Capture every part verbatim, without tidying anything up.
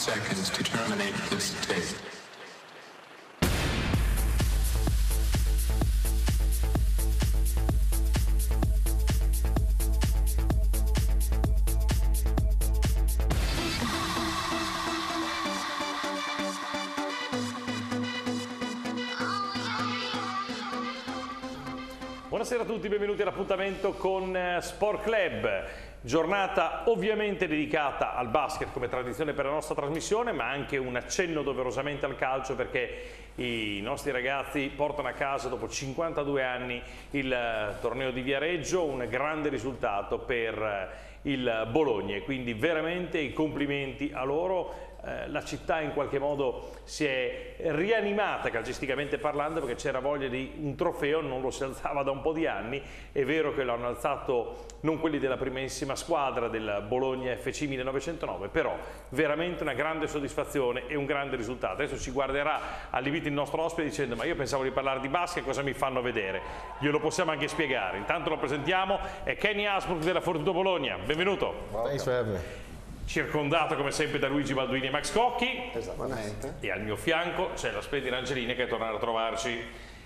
seconds to terminate this tape. Buonasera a tutti, benvenuti all'appuntamento con Sport Club, giornata ovviamente dedicata al basket come tradizione per la nostra trasmissione, ma anche un accenno doverosamente al calcio perché i nostri ragazzi portano a casa dopo cinquantadue anni il torneo di Viareggio, un grande risultato per il Bologna e quindi veramente i complimenti a loro. La città in qualche modo si è rianimata calcisticamente parlando perché c'era voglia di un trofeo, non lo si alzava da un po' di anni. È vero che lo hanno alzato non quelli della primissima squadra del Bologna F C millenovecentonove, però veramente una grande soddisfazione e un grande risultato. Adesso ci guarderà allibito il nostro ospite dicendo ma io pensavo di parlare di basket, cosa mi fanno vedere? Glielo possiamo anche spiegare. Intanto lo presentiamo, è Kenny Hasbrook della Fortitudo Bologna, benvenuto. Thanks for having me. Circondato come sempre da Luigi Balduini e Max Cocchi. Esattamente. E al mio fianco c'è la splendida Angelina che è tornata a trovarci.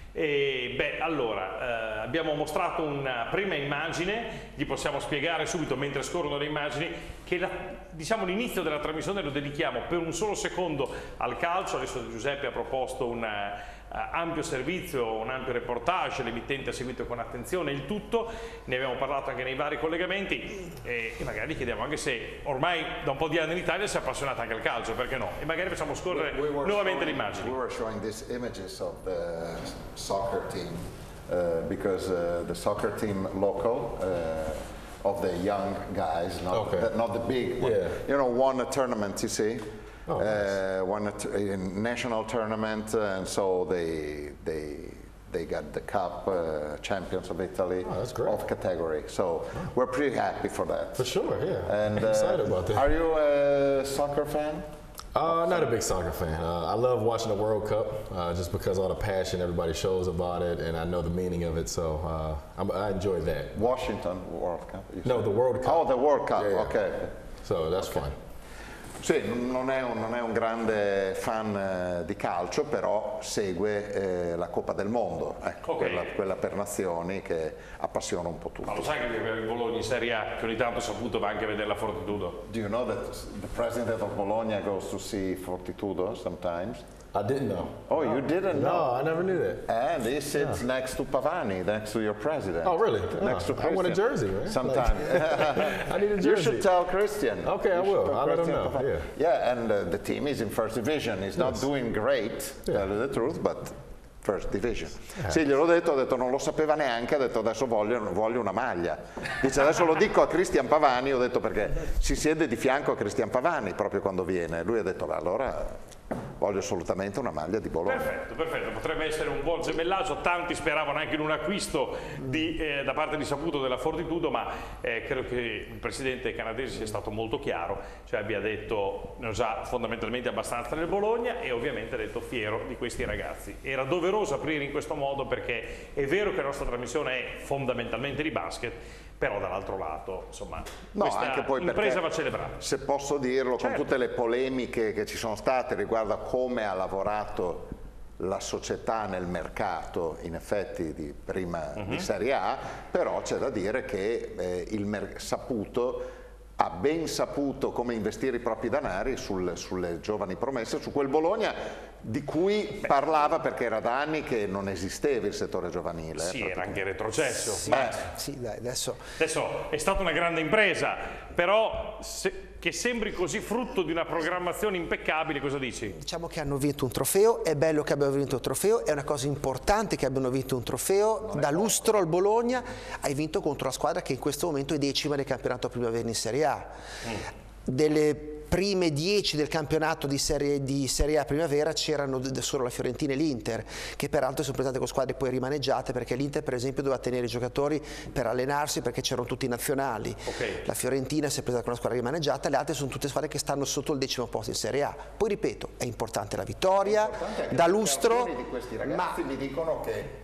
E beh, allora, eh, abbiamo mostrato una prima immagine, gli possiamo spiegare subito mentre scorrono le immagini che la, diciamo l'inizio della trasmissione lo dedichiamo per un solo secondo al calcio. Adesso Giuseppe ha proposto un uh, ampio servizio, un ampio reportage, l'emittente ha seguito con attenzione il tutto, ne abbiamo parlato anche nei vari collegamenti e, e magari chiediamo anche se ormai da un po' di anni in Italia si è appassionata anche al calcio, perché no? E magari facciamo scorrere we, we nuovamente le immagini. We were showing these images of the soccer team uh, because uh, the soccer team local uh, of the young guys, not, okay. the, not the big one. Yeah. You know, won a tournament, you see. Oh, uh, nice. Won a, t a national tournament, uh, and so they they they got the cup, uh, champions of Italy, oh, that's great. Of category. So oh. we're pretty happy for that. For sure, yeah. And I'm excited uh, about that. Are you a soccer fan? Uh, not a big soccer fan. Uh, I love watching the World Cup uh, just because all the passion everybody shows about it, and I know the meaning of it, so uh, I'm, I enjoy that. Washington World Cup? No, said. the World Cup. Oh, the World Cup, yeah, yeah. Okay. So that's okay. fun. Sì, non è, un, non è un grande fan eh, di calcio, però segue eh, la Coppa del Mondo, ecco, okay. quella, quella per nazioni che appassiona un po' tutti. Ma lo sai che per il Bologna in Serie A, che ogni tanto ho saputo va anche a vedere la Fortitudo? Do you know that the president of Bologna goes to see Fortitudo sometimes? I didn't know. Oh, you didn't no, know? No, I never knew that. And he sits yeah. next to Pavani, next to your president. Oh, really? Next oh, to Christian. I want a jersey, man. Sometimes. I need a jersey. You should tell Christian. Okay, you I will. I'll let him know. Pavani. Yeah. Yeah, and uh, the team is in first division. It's yes. not doing great, yeah. tell you the truth, but first division. Yeah. Sì, gliel'ho detto, ho detto non lo sapeva neanche, ha detto adesso voglio, voglio una maglia. Dice adesso lo dico a Christian Pavani, ho detto perché si siede di fianco a Christian Pavani proprio quando viene. Lui ha detto allora voglio assolutamente una maglia di Bologna. Perfetto, perfetto, potrebbe essere un buon gemellaggio, tanti speravano anche in un acquisto di, eh, da parte di Saputo della Fortitudo, ma eh, credo che il presidente canadese sia stato molto chiaro, cioè abbia detto, ne ho già fondamentalmente abbastanza nel Bologna e ovviamente ha detto fiero di questi ragazzi. Era doveroso aprire in questo modo perché è vero che la nostra trasmissione è fondamentalmente di basket, però dall'altro lato, insomma, no, questa anche poi impresa va celebrata. Se posso dirlo, certo. con tutte le polemiche che ci sono state riguardo a come ha lavorato la società nel mercato, in effetti di prima uh-huh. di Serie A, però c'è da dire che eh, il Saputo ha ben saputo come investire i propri denari sul, sulle giovani promesse, su quel Bologna di cui Beh. parlava perché era da anni che non esisteva il settore giovanile. Sì, eh, era anche retrocesso. Sì, Beh. sì, dai, adesso... adesso è stata una grande impresa, però se, che sembri così frutto di una programmazione impeccabile, cosa dici? Diciamo che hanno vinto un trofeo, è bello che abbiano vinto un trofeo, è una cosa importante che abbiano vinto un trofeo, da lustro al Bologna, hai vinto contro una squadra che in questo momento è decima del campionato primavera in Serie A. Mm. Delle prime dieci del campionato di Serie, di serie A primavera c'erano solo la Fiorentina e l'Inter, che peraltro sono presentate con squadre poi rimaneggiate, perché l'Inter per esempio doveva tenere i giocatori per allenarsi perché c'erano tutti i nazionali. Okay. La Fiorentina si è presa con una squadra rimaneggiata, le altre sono tutte squadre che stanno sotto il decimo posto in Serie A. Poi ripeto, è importante la vittoria, è importante da lustro, di questi ragazzi ma mi dicono che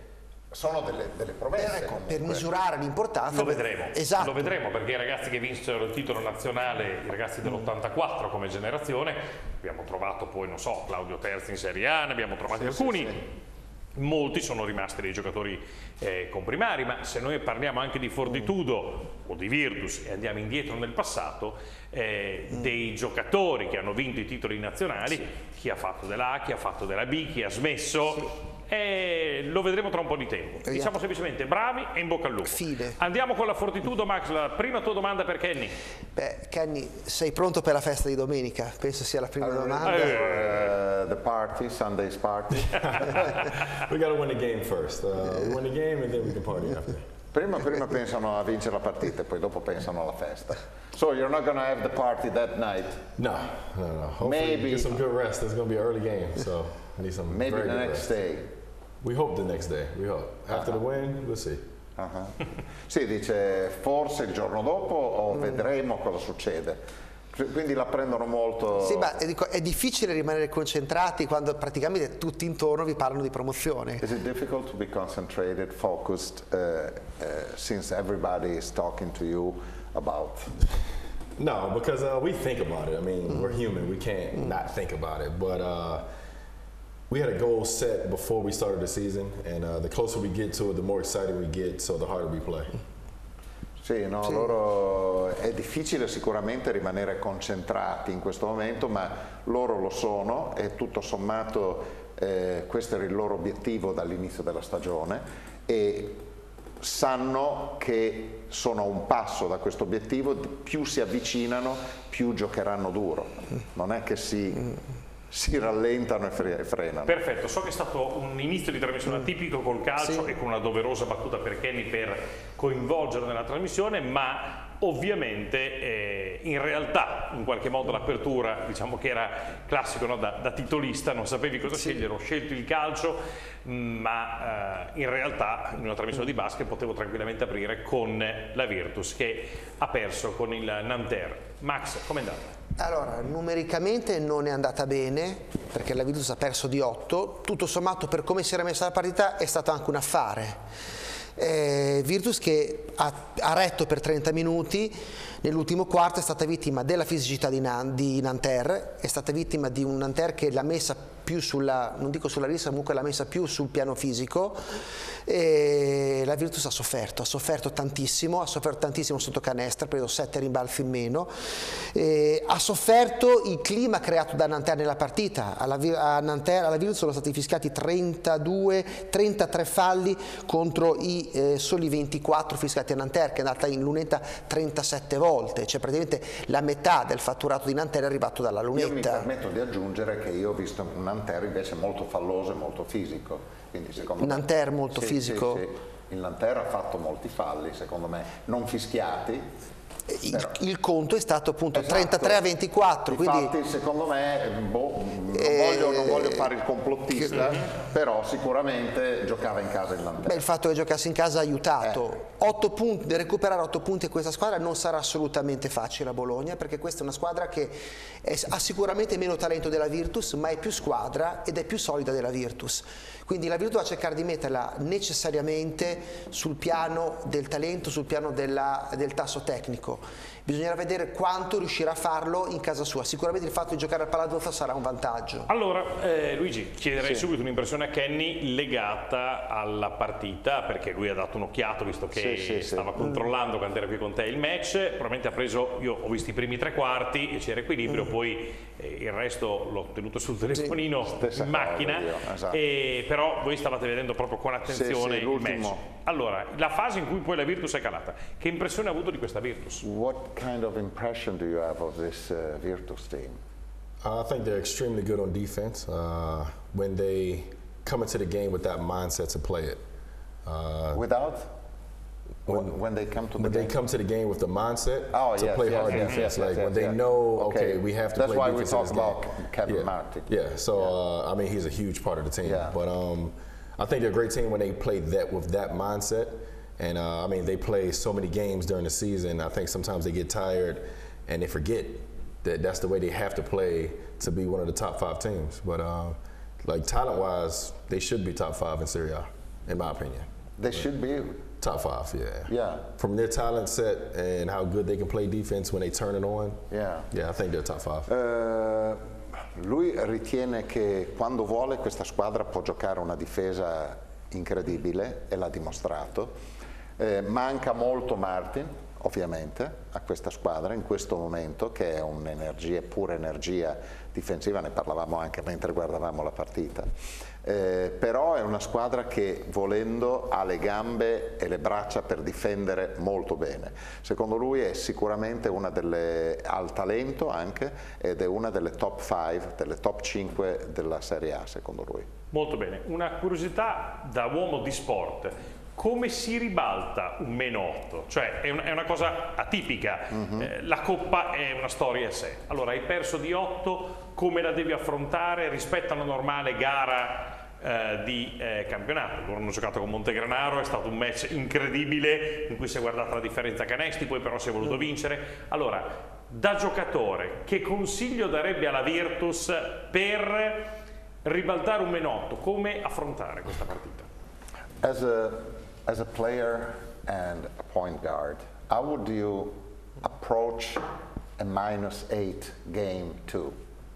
sono delle, delle promesse. Ecco, per misurare l'importanza. Lo vedremo, esatto. lo vedremo perché i ragazzi che vinsero il titolo nazionale, i ragazzi dell'ottantaquattro come generazione, abbiamo trovato poi, non so, Claudio Terzi in Serie A, ne abbiamo trovati Sì, alcuni. sì, sì. Molti sono rimasti dei giocatori eh, comprimari, ma se noi parliamo anche di Fortitudo o di Virtus e andiamo indietro nel passato, eh, dei giocatori che hanno vinto i titoli nazionali, sì. Chi ha fatto della A, chi ha fatto della B, chi ha smesso, sì. E lo vedremo tra un po' di tempo. Vediamo. Diciamo semplicemente bravi e in bocca al lupo. Fide. Andiamo con la Fortitudo, Max, la prima tua domanda per Kenny. Beh, Kenny, sei pronto per la festa di domenica? Penso sia la prima Allora, domanda. Uh, the party, Sunday's party. We got to win the game first. Uh, we win the game and then we can party after. Prima, prima pensano a vincere la partita e poi dopo pensano alla festa. So you're not going to have the party that night? No, no, no. Hopefully Maybe. Get some good rest. It's going to be an early game, so I need some Maybe very the good next rest. day. We hope the next day. We hope. After Uh-huh. the win, we'll see. Uh-huh. Sì, dice forse il giorno dopo o Mm. vedremo cosa succede. Quindi la prendono molto... Sì, ma dico, è difficile rimanere concentrati quando praticamente tutti intorno vi parlano di promozione. Is it difficult to be concentrated, focused, uh, uh, since everybody is talking to you about... No, because uh, we think about it. I mean, mm. we're human. We can't mm. not think about it. But uh, we had a goal set before we started the season, and uh, the closer we get to it, the more excited we get, so the harder we play. Sì, no, sì. Loro è difficile sicuramente rimanere concentrati in questo momento, ma loro lo sono e tutto sommato eh, questo era il loro obiettivo dall'inizio della stagione e sanno che sono a un passo da questo obiettivo, più si avvicinano più giocheranno duro, non è che si... si rallentano e frenano. Perfetto, so che è stato un inizio di trasmissione atipico col calcio sì. e con una doverosa battuta per Kenny per coinvolgerlo nella trasmissione, ma ovviamente eh, in realtà in qualche modo l'apertura, diciamo che era classico, no? da, da titolista, non sapevi cosa sì. scegliere, ho scelto il calcio, ma eh, in realtà in una trasmissione di basket potevo tranquillamente aprire con la Virtus che ha perso con il Nanterre. Max, com'è andata? Allora, numericamente non è andata bene perché la Virtus ha perso di otto, tutto sommato per come si era messa la partita è stato anche un affare. Eh, Virtus che ha, ha retto per trenta minuti, nell'ultimo quarto è stata vittima della fisicità di, Nan, di Nanterre, è stata vittima di un Nanterre che l'ha messa più sulla, non dico sulla rissa, comunque l'ha messa più sul piano fisico e la Virtus ha sofferto, ha sofferto tantissimo, ha sofferto tantissimo sotto canestro, ha preso sette rimbalzi in meno, e ha sofferto il clima creato da Nanterre nella partita, alla, a Nanterre, alla Virtus sono stati fischiati trentadue, trentatré falli contro i eh, soli ventiquattro fischiati a Nanterre che è andata in lunetta trentasette volte, cioè praticamente la metà del fatturato di Nanterre è arrivato dalla lunetta. Io mi permetto di aggiungere che io ho visto un Nanterre invece molto falloso e molto fisico. Quindi secondo Nanterre me, molto sì, fisico? Sì, sì. Il Nanterre ha fatto molti falli, secondo me, non fischiati. Il, il conto è stato appunto Esatto. trentatré a ventiquattro. Infatti, quindi, secondo me, boh, non, eh, voglio, non voglio fare il complottista, però sicuramente giocava in casa il Nanterre. Beh, il fatto che giocassi in casa ha aiutato. Eh. otto punti, recuperare otto punti a questa squadra non sarà assolutamente facile a Bologna, perché questa è una squadra che è, ha sicuramente meno talento della Virtus, ma è più squadra ed è più solida della Virtus. Quindi la Virtus va a cercare di metterla necessariamente sul piano del talento, sul piano della, del tasso tecnico. Bisognerà vedere quanto riuscirà a farlo in casa sua. Sicuramente il fatto di giocare al Paladozza sarà un vantaggio. Allora, eh, Luigi, chiederei Sì. subito un'impressione a Kenny legata alla partita, perché lui ha dato un'occhiato, visto che Sì, sì, stava sì. controllando quando era qui con te il match. Probabilmente ha preso, io ho visto i primi tre quarti e c'era equilibrio, Mm. poi eh, il resto l'ho tenuto sul telefonino Stessa in cosa, macchina, io, esatto. e, però voi stavate vedendo proprio con attenzione Sì, sì, il match. l'ultimo. Allora, la fase in cui poi la Virtus è calata, che impressione ha avuto di questa Virtus? What kind of impression do you have of this uh, Virtus team? Uh, I think they're extremely good on defense uh, when they come into the game with that mindset to play it. Uh, Without? When, when they come to the when game? they come to the game with the mindset Oh, to yes, play yes, hard yes, defense, yes, like yes, when yes, they yes. know, okay, Okay. we have to That's play why we defense in talk this game. about Kevin yeah. Martin. Yeah, so uh, I mean, he's a huge part of the team. Yeah. But um, I think they're a great team when they play that with that mindset. And uh, I mean, they play so many games during the season. I think sometimes they get tired and they forget that that's the way they have to play to be one of the top five teams. But uh, like talent-wise, they should be top five in Serie A, in my opinion. They should be. Top five, yeah. Yeah. From their talent set and how good they can play defense when they turn it on. Yeah. Yeah, I think they're top five. Uh, lui ritiene che quando vuole questa squadra può giocare una difesa incredibile e l'ha dimostrato. Eh, manca molto Martin, ovviamente, a questa squadra in questo momento, che è un'energia, pura energia difensiva, ne parlavamo anche mentre guardavamo la partita. Eh, però è una squadra che volendo ha le gambe e le braccia per difendere molto bene. Secondo lui è sicuramente una delle, ha il talento anche, ed è una delle top cinque, delle top cinque della Serie A secondo lui. Molto bene, una curiosità da uomo di sport. Come si ribalta un meno otto? Cioè è, un, è una cosa atipica, mm-hmm. eh, la Coppa è una storia a sé. Allora hai perso di otto, come la devi affrontare rispetto a una normale gara eh, di eh, campionato? Loro hanno giocato con Montegranaro, è stato un match incredibile in cui si è guardata la differenza canestri, poi però si è voluto vincere. Allora, da giocatore, che consiglio darebbe alla Virtus per ribaltare un meno otto? Come affrontare questa partita? As a As a player and a point guard, how would you approach a minus eight game two?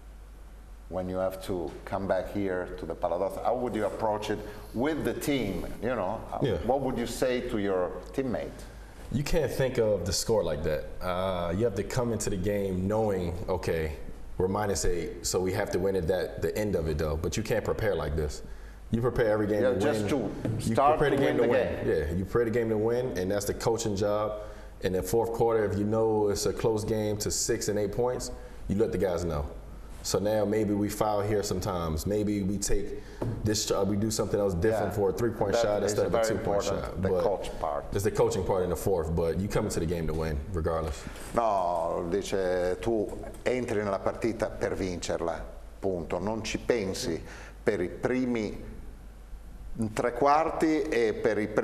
When you have to come back here to the Paladós, how would you approach it with the team? You know, Yeah. what would you say to your teammate? You can't think of the score like that. Uh, you have to come into the game knowing, okay, we're minus eight, so we have to win at that the end of it though. But you can't prepare like this. You prepare every game Yeah, to just win. to you start prepare the to game win to the win. game. Yeah, you prepare the game to win, and that's the coaching job. In the fourth quarter, if you know it's a close game to six and eight points, you let the guys know. So now maybe we foul here sometimes. Maybe we take this shot, we do something else different Yeah. for a three-point That shot is instead of a very two-point important, shot. the But coach part. It's the coaching part in the fourth, but you come into the game to win regardless. No, dice tu entri nella partita per vincerla, punto. Non ci pensi per i primi tre quarti e per i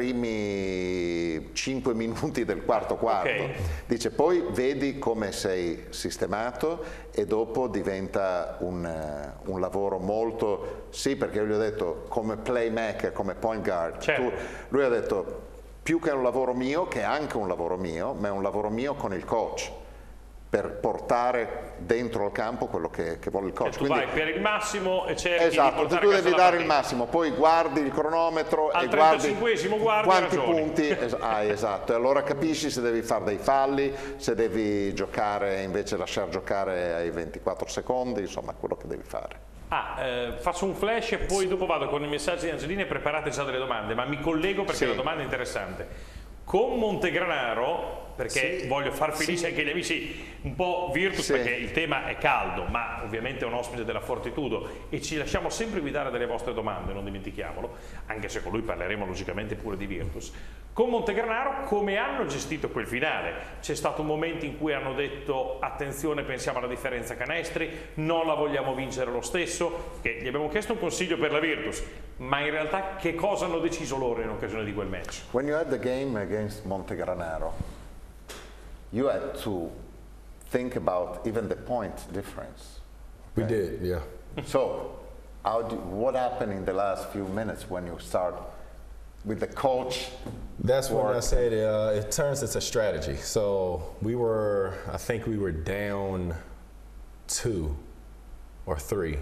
primi cinque minuti del quarto quarto. Okay. Dice poi vedi come sei sistemato e dopo diventa un, uh, un lavoro molto, sì, perché io gli ho detto come playmaker, come point guard, certo. tu, lui ha detto più che un lavoro mio, che è anche un lavoro mio, ma è un lavoro mio con il coach, per portare dentro il campo quello che, che vuole il coach. Cioè, tu Quindi, vai per il massimo e cerchi esatto, di portare tu a devi casa dare la il partita. massimo, poi guardi il cronometro Al e guardi trentacinquesimo guardi, quanti ragioni. punti es- hai, esatto, e allora capisci se devi fare dei falli, se devi giocare invece lasciar giocare ai ventiquattro secondi, insomma quello che devi fare. Ah, eh, faccio un flash e poi dopo vado con i messaggi di Angelina e preparate già delle domande, ma mi collego perché Sì. la domanda è interessante. Con Montegranaro, perché Sì. voglio far felice anche gli amici un po' Virtus, Sì. perché il tema è caldo, ma ovviamente è un ospite della Fortitudo e ci lasciamo sempre guidare dalle vostre domande, non dimentichiamolo, anche se con lui parleremo logicamente pure di Virtus. Con Montegranaro come hanno gestito quel finale? C'è stato un momento in cui hanno detto attenzione, pensiamo alla differenza canestri, non la vogliamo vincere lo stesso, che gli abbiamo chiesto un consiglio per la Virtus, ma in realtà che cosa hanno deciso loro in occasione di quel match? When you had the game against Montegranaro, you had to think about even the point difference. We did, yeah. So, how do, what happened in the last few minutes when you start with the coach? That's when I work? said uh, it turns into strategy. So we were, I think we were down two or three,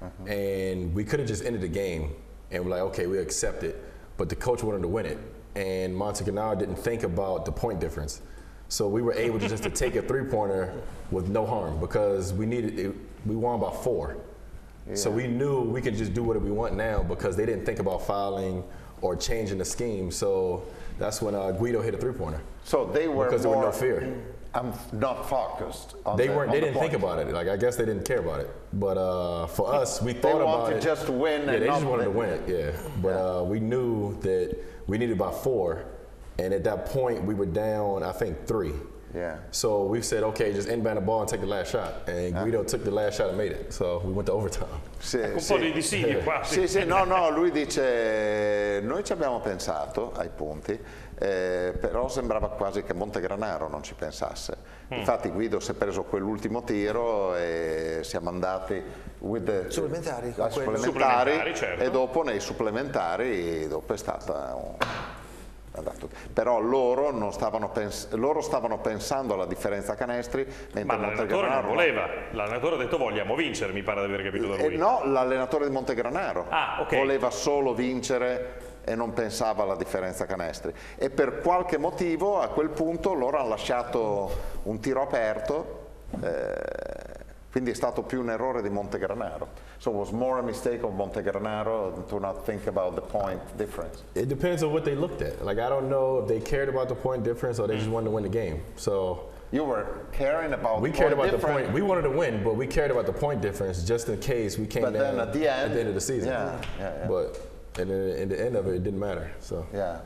and we could have just ended the game and we're like, okay, we accept it. But the coach wanted to win it, and Montegranaro didn't think about the point difference. So we were able to just to take a three-pointer with no harm because we needed it, we won by four. So we knew we could just do whatever we want now because they didn't think about fouling or changing the scheme. So that's when uh, Guido hit a three-pointer. So they were Because there more, was no fear. um, not focused on They the, weren't. on They the didn't think point. about it. Like I guess they didn't care about it. But uh, for us, we They thought about wanted it. just to win. Yeah, and they not just wanted to the- win it. Yeah, but uh, we knew that we needed about four, and at that point we were down, I think three. Yeah. So we said, okay, just inbound the ball and take the last shot. And Guido took the last shot and made it. So we went to overtime. Sì, Un sì. po' di disidio quasi. Sì, sì, no, no, lui dice, noi ci abbiamo pensato ai punti, eh, però sembrava quasi che Montegranaro non ci pensasse. Infatti Guido si è preso quell'ultimo tiro e siamo andati with the, Supplementari, con ai quello. supplementari, Supplementari, certo. e dopo nei supplementari dopo è stata un, Però loro, non stavano, pens- loro stavano pensando alla differenza canestri, mentre Ma l'allenatore non voleva, l'allenatore ha detto vogliamo vincere, mi pare di aver capito da lui. Eh, no, l'allenatore di Montegranaro ah, okay. voleva solo vincere e non pensava alla differenza canestri, e per qualche motivo a quel punto loro hanno lasciato un tiro aperto, eh, quindi è stato più un errore di Montegranaro. So it was more a mistake of Montegranaro to not think about the point difference. It depends on what they looked at. Like, I don't know if they cared about the point difference or they just wanted to win the game. So you were caring about we the cared point about the difference. point. We wanted to win, but we cared about the point difference just in case we came But down then at the end, at the end of the season. Yeah, yeah, yeah. But and in, in the end of it, it didn't matter. So yeah.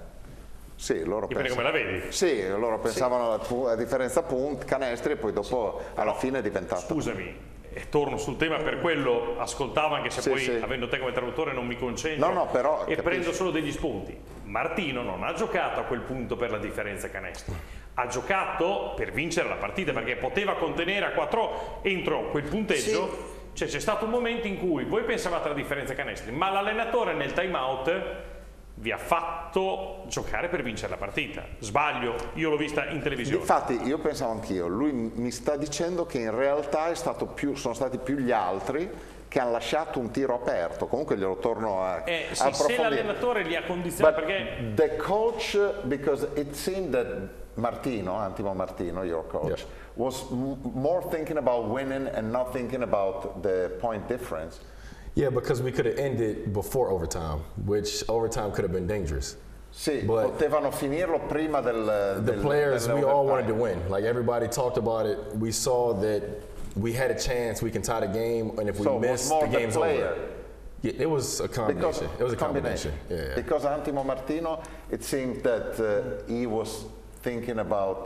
Sì, loro Dipende come la vedi. Sì, loro pensavano alla, alla differenza punti, canestri, e poi dopo sì. alla fine è diventato. Scusami. E torno sul tema, per quello ascoltavo, anche se sì, poi sì. avendo te come traduttore non mi concentro, no, no, però, e capisci. prendo solo degli spunti. Martino non ha giocato a quel punto per la differenza canestri, ha giocato per vincere la partita perché poteva contenere a quattro entro quel punteggio. Sì. Cioè c'è stato un momento in cui voi pensavate alla differenza canestri, ma l'allenatore nel time out vi ha fatto giocare per vincere la partita. Sbaglio? Io l'ho vista in televisione. Infatti io pensavo anch'io, lui mi sta dicendo che in realtà è stato più, sono stati più gli altri che hanno lasciato un tiro aperto. Comunque glielo torno a, eh, sì, a approfondire. Se l'allenatore li ha condizionati, But perché the coach, because it seemed that Martino, Antimo Martino, your coach, yeah. was m more thinking about winning and not thinking about the point difference. Yeah, because we could have ended before overtime, which overtime could have been dangerous. Sì, but potevano finirlo prima del, the del players, we all wanted to overtime. win. Like everybody talked about it. We saw that we had a chance, we can tie the game, and if we so miss, the game's the over. Yeah, it was a combination. Because it was a combination. combination. Yeah, yeah. Because Antimo Martino, it seemed that uh, he was thinking about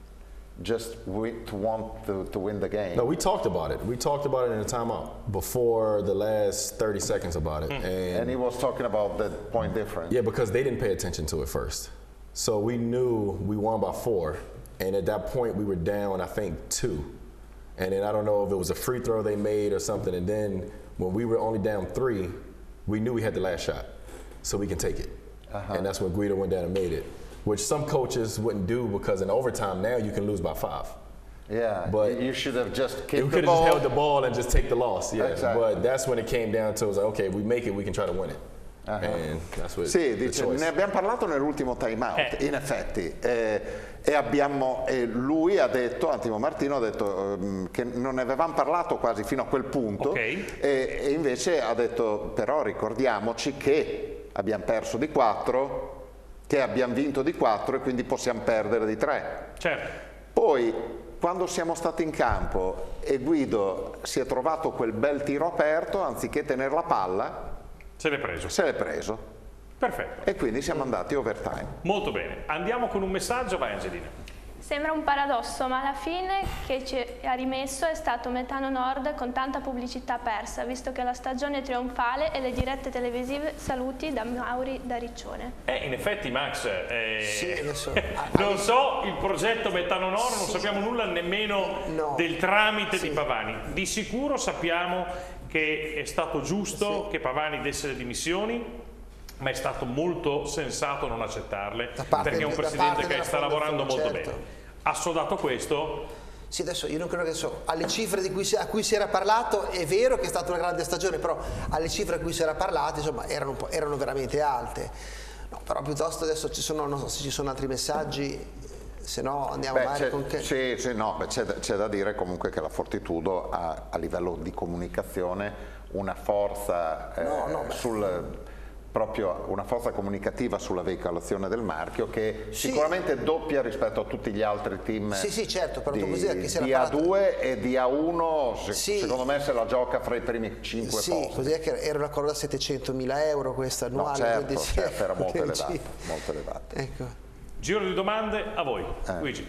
just wi to want to, to win the game. No, we talked about it. We talked about it in the timeout before the last thirty seconds about it. Mm. And, and he was talking about the point difference. Yeah, because they didn't pay attention to it first. So we knew we won by four, and at that point we were down, I think, two. And then I don't know if it was a free throw they made or something, and then when we were only down three, we knew we had the last shot, so we can take it. Uh-huh. And that's when Guido went down and made it, which some coaches wouldn't do because in overtime now you can lose by five. Yeah, but you should have just kicked you the ball. You could have just held the ball and just take the loss. Yeah, exactly. But that's when it came down to, it was like, okay, if we make it, we can try to win it. Uh-huh. And that's what sì, dice, ne abbiamo parlato nell'ultimo time out, eh. in effetti, eh, e abbiamo, e lui ha detto, Antimo Martino ha detto um, che non ne avevamo parlato quasi fino a quel punto, okay. e, e invece ha detto, però ricordiamoci che abbiamo perso di quattro, che abbiamo vinto di quattro e quindi possiamo perdere di tre. Certo. Poi, quando siamo stati in campo e Guido si è trovato quel bel tiro aperto, anziché tenere la palla, se l'è preso. Se l'è preso. Perfetto. E quindi siamo andati overtime. Molto bene. Andiamo con un messaggio, vai Angelina. Sembra un paradosso, ma alla fine che ci ha rimesso è stato Metano Nord con tanta pubblicità persa, visto che la stagione è trionfale e le dirette televisive saluti da Mauri da Riccione. Eh, in effetti Max, eh, sì, adesso, non so il progetto Metano Nord, sì. Non sappiamo nulla nemmeno no. del tramite sì. di Pavani. Di sicuro sappiamo che è stato giusto sì. che Pavani desse le dimissioni, ma è stato molto sensato non accettarle, perché è un presidente che sta lavorando molto certo. bene. Assodato questo, sì, adesso io non credo che so, alle cifre di cui si, a cui si era parlato, è vero che è stata una grande stagione, però alle cifre a cui si era parlato, insomma, erano, un po', erano veramente alte. No, però piuttosto adesso ci sono, non so se ci sono altri messaggi. Se no andiamo avanti con che... Sì, sì, no, c'è da, da dire comunque che la Fortitudo ha a livello di comunicazione una forza eh, no, no, sul, proprio una forza comunicativa sulla veicolazione del marchio che sì. sicuramente doppia rispetto a tutti gli altri team sì, sì, certo, però di, così che si di era A due e di A uno, se, sì. secondo me se la gioca fra i primi cinque sì, posti. Così è che era una cosa da settecentomila euro questa annuale. No, certo, quindi, certo, era molto elevata, molto elevata. Ecco. Giro di domande a voi, eh. Luigi.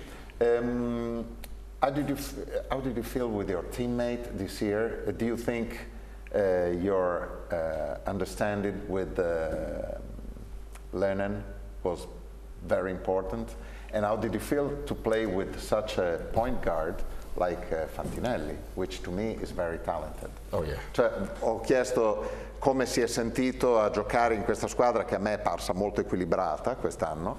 Um, how did you how did you feel with your teammate this year? Do you think uh, your uh, understanding with uh, Lennon was very important? And how did you feel to play with such a point guard like uh, Fantinelli, which to me is very talented. Oh yeah. Cioè, ho chiesto come si è sentito a giocare in questa squadra che a me è parsa molto equilibrata quest'anno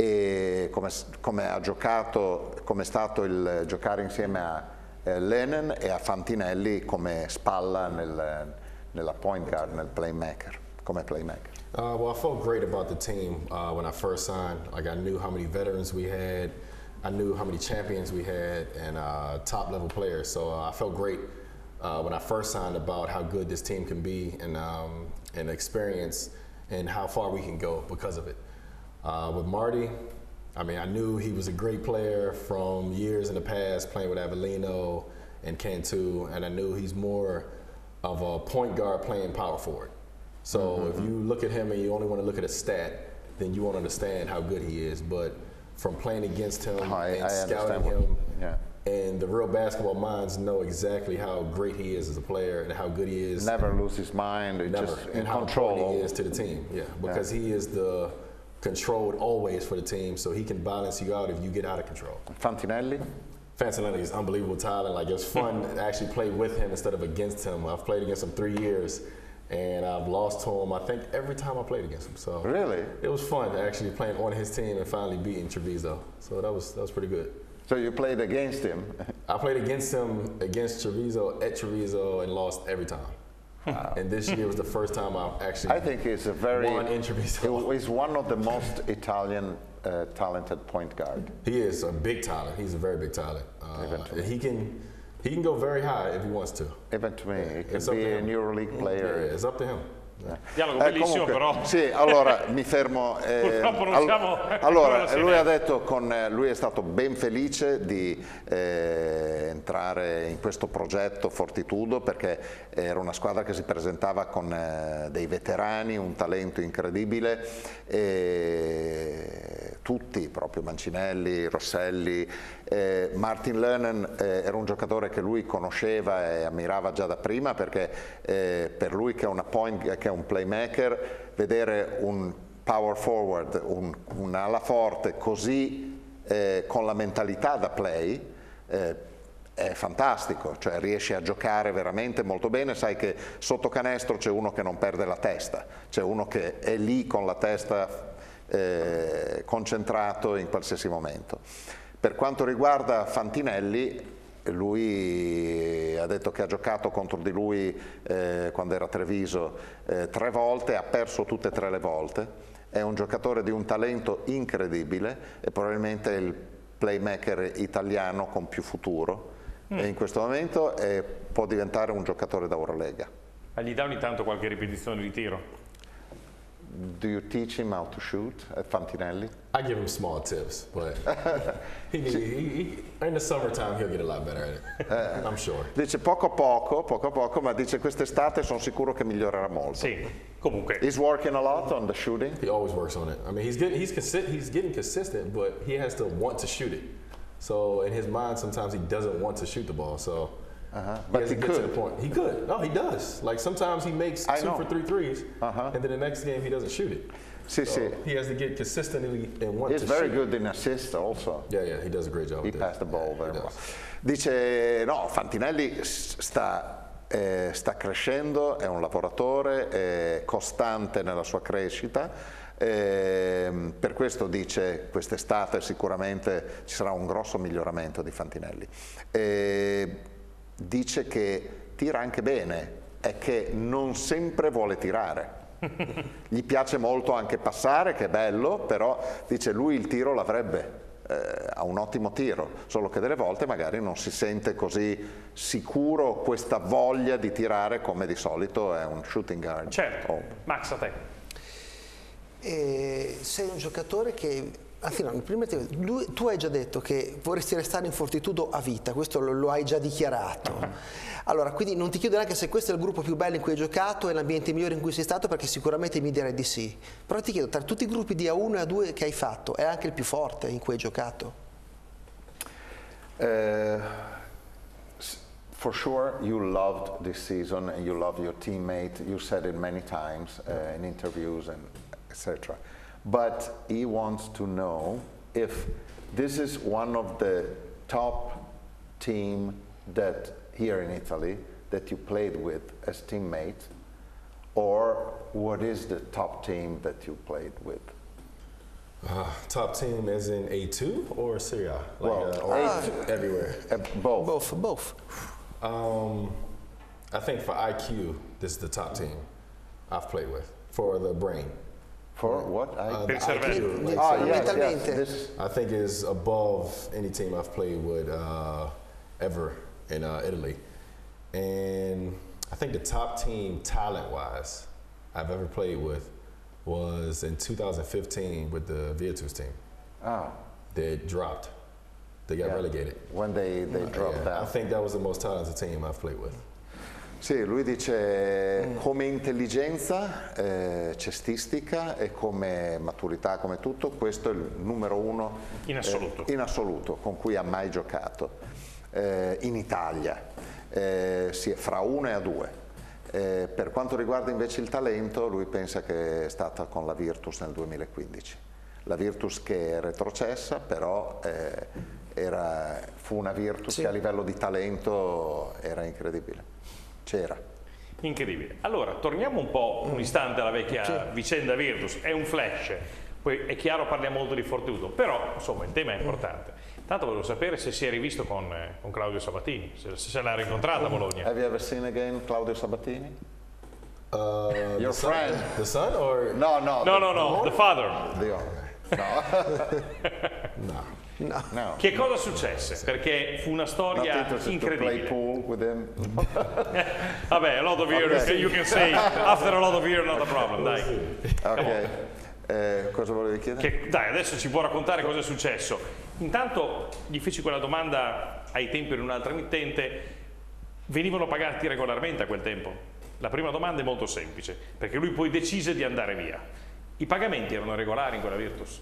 e come, come ha giocato, come è stato il giocare insieme a eh, Lennon e a Fantinelli come spalla nel, nella point guard, nel playmaker, come playmaker. Uh, well, I felt great about the team uh, when I first signed. Like, I knew how many veterans we had, I knew how many champions we had, and uh, top level players. So uh, I felt great uh, when I first signed about how good this team can be, and um, and experience, and how far we can go because of it. Uh, with Marty, I mean, I knew he was a great player from years in the past, playing with Avellino and Cantu, and I knew he's more of a point guard playing power forward. So mm-hmm. if you look at him and you only want to look at a stat, then you won't understand how good he is. But from playing against him oh, I, and I scouting what, him, yeah. and the real basketball minds know exactly how great he is as a player and how good he is. Never lose his mind, never. just in and how control. important he is to the team, yeah. Because yeah. he is the controlled always for the team, so he can balance you out if you get out of control. Fantinelli? Fantinelli is unbelievable talent. Like, it's fun to actually play with him instead of against him. I've played against him three years. And I've lost to him, I think, every time I played against him. So really, it was fun actually playing on his team and finally beating Treviso. So that was that was pretty good. So you played against him? I played against him against Treviso at Treviso and lost every time. Wow. And this year was the first time I actually. I think he's a very. Won in Treviso. He's one of the most Italian uh, talented point guard. He is a big talent. He's a very big talent. Uh, he can. He can go very high if he wants to. Even to me, yeah. he could be an EuroLeague player. Yeah, it's up to him. Yeah. Dialogo eh, bellissimo, comunque, però. Sì, allora mi fermo. Eh, Purtroppo non siamo. Allora, lui ha detto con lui è stato ben felice di eh, entrare in questo progetto Fortitudo perché era una squadra che si presentava con eh, dei veterani, un talento incredibile. E tutti, proprio Mancinelli, Rosselli, eh, Martin Lennon eh, era un giocatore che lui conosceva e ammirava già da prima perché eh, per lui che è, una point, che è un playmaker, vedere un power forward, un, un'ala forte così eh, con la mentalità da play eh, è fantastico, cioè riesce a giocare veramente molto bene, sai che sotto canestro c'è uno che non perde la testa, c'è uno che è lì con la testa Eh, concentrato in qualsiasi momento. Per quanto riguarda Fantinelli, lui ha detto che ha giocato contro di lui eh, quando era a Treviso eh, tre volte, ha perso tutte e tre le volte, è un giocatore di un talento incredibile e probabilmente il playmaker italiano con più futuro mm. e in questo momento eh, può diventare un giocatore da Eurolega. Ma gli dà ogni tanto qualche ripetizione di tiro? Do you teach him how to shoot at Fantinelli? I give him small tips, but he, he, he, in the summertime he'll get a lot better at it. Uh, I'm sure. Dice poco a poco, poco a poco, ma dice quest'estate sono sicuro che migliorerà molto. Sì, comunque. He's working a lot on the shooting. He always works on it. I mean, he's getting he's consi- he's getting consistent, but he has to want to shoot it. So in his mind, sometimes he doesn't want to shoot the ball. So. Uh-huh. He But has he to get could. to the point. He could. No, he does. Like sometimes he makes I two know. for three threes, Uh-huh. and then the next game he doesn't shoot it. Sì, So sì. he has to get consistently and want He's to very shoot. good in assist also. Yeah, yeah, he does a great job. He with passed the that. ball Yeah, very he well. does. Dice no, Fantinelli sta, eh, sta crescendo, è un lavoratore, è costante nella sua crescita. Eh, per questo dice quest'estate sicuramente ci sarà un grosso miglioramento di Fantinelli. Eh, dice che tira anche bene, è che non sempre vuole tirare. Gli piace molto anche passare, che è bello, però dice lui il tiro l'avrebbe, eh, ha un ottimo tiro, solo che delle volte magari non si sente così sicuro questa voglia di tirare come di solito è un shooting guard. Certo, Oh. Max, a te. E sei un giocatore che, anzi no, prima te, lui, tu hai già detto che vorresti restare in Fortitudo a vita, questo lo, lo hai già dichiarato. Allora, quindi non ti chiedo neanche se questo è il gruppo più bello in cui hai giocato e l'ambiente migliore in cui sei stato, perché sicuramente mi direi di sì. Però ti chiedo, tra tutti i gruppi di A uno e A due che hai fatto, è anche il più forte in cui hai giocato? Uh, for sure you loved this season and you love your teammate, you said it many times uh, in interviews and et cetera. But he wants to know if this is one of the top team that here in Italy that you played with as teammate, or what is the top team that you played with? Uh, top team as in A two or Serie A? Like, Well, uh, or A everywhere. Uh, both. Both, both. Um, I think for I Q, this is the top team I've played with for the brain. For what? I, Uh, Per the il cervello. I Q, like, ah, so yes, yes. mentalmente. This, I think is above any team I've played with uh, ever in uh, Italy. And I think the top team talent-wise I've ever played with was in two thousand fifteen with the Virtus team. ah, They dropped. They got yeah. relegated. When they, they dropped Yeah, I down. think that was the most talented team I've played with. Sì, lui dice come intelligenza eh, cestistica e come maturità, come tutto, questo è il numero uno In assoluto. eh, in assoluto con cui ha mai giocato eh, in Italia, eh, sì, fra uno e a due. Eh, per quanto riguarda invece il talento, lui pensa che è stata con la Virtus nel duemilaquindici. La Virtus che è retrocessa, però eh, era, fu una Virtus Sì. che a livello di talento era incredibile. C'era. Incredibile. Allora, torniamo un po' un istante alla vecchia vicenda Virtus, è un flash, poi è chiaro parliamo molto di Fortitudo, però insomma il tema è importante. Intanto volevo sapere se si è rivisto con, eh, con Claudio Sabatini, se, se l'ha rincontrata a Bologna. Have you ever seen again Claudio Sabatini? Uh, Your the son, friend. the son or No, no. No, the- no, no, the father. the owner. No. no. No. Che cosa successe? Perché fu una Not storia interested to play incredibile. pool with him. Vabbè, a lot of years, Ok. you can say, after a lot of years, not a problem, dai. Ok. Eh, cosa volevi chiedere? Che, dai, adesso ci può raccontare cosa è successo. Intanto gli feci quella domanda ai tempi in un'altra emittente, venivano pagati regolarmente a quel tempo? La prima domanda è molto semplice, perché lui poi decise di andare via. I pagamenti erano regolari in quella Virtus?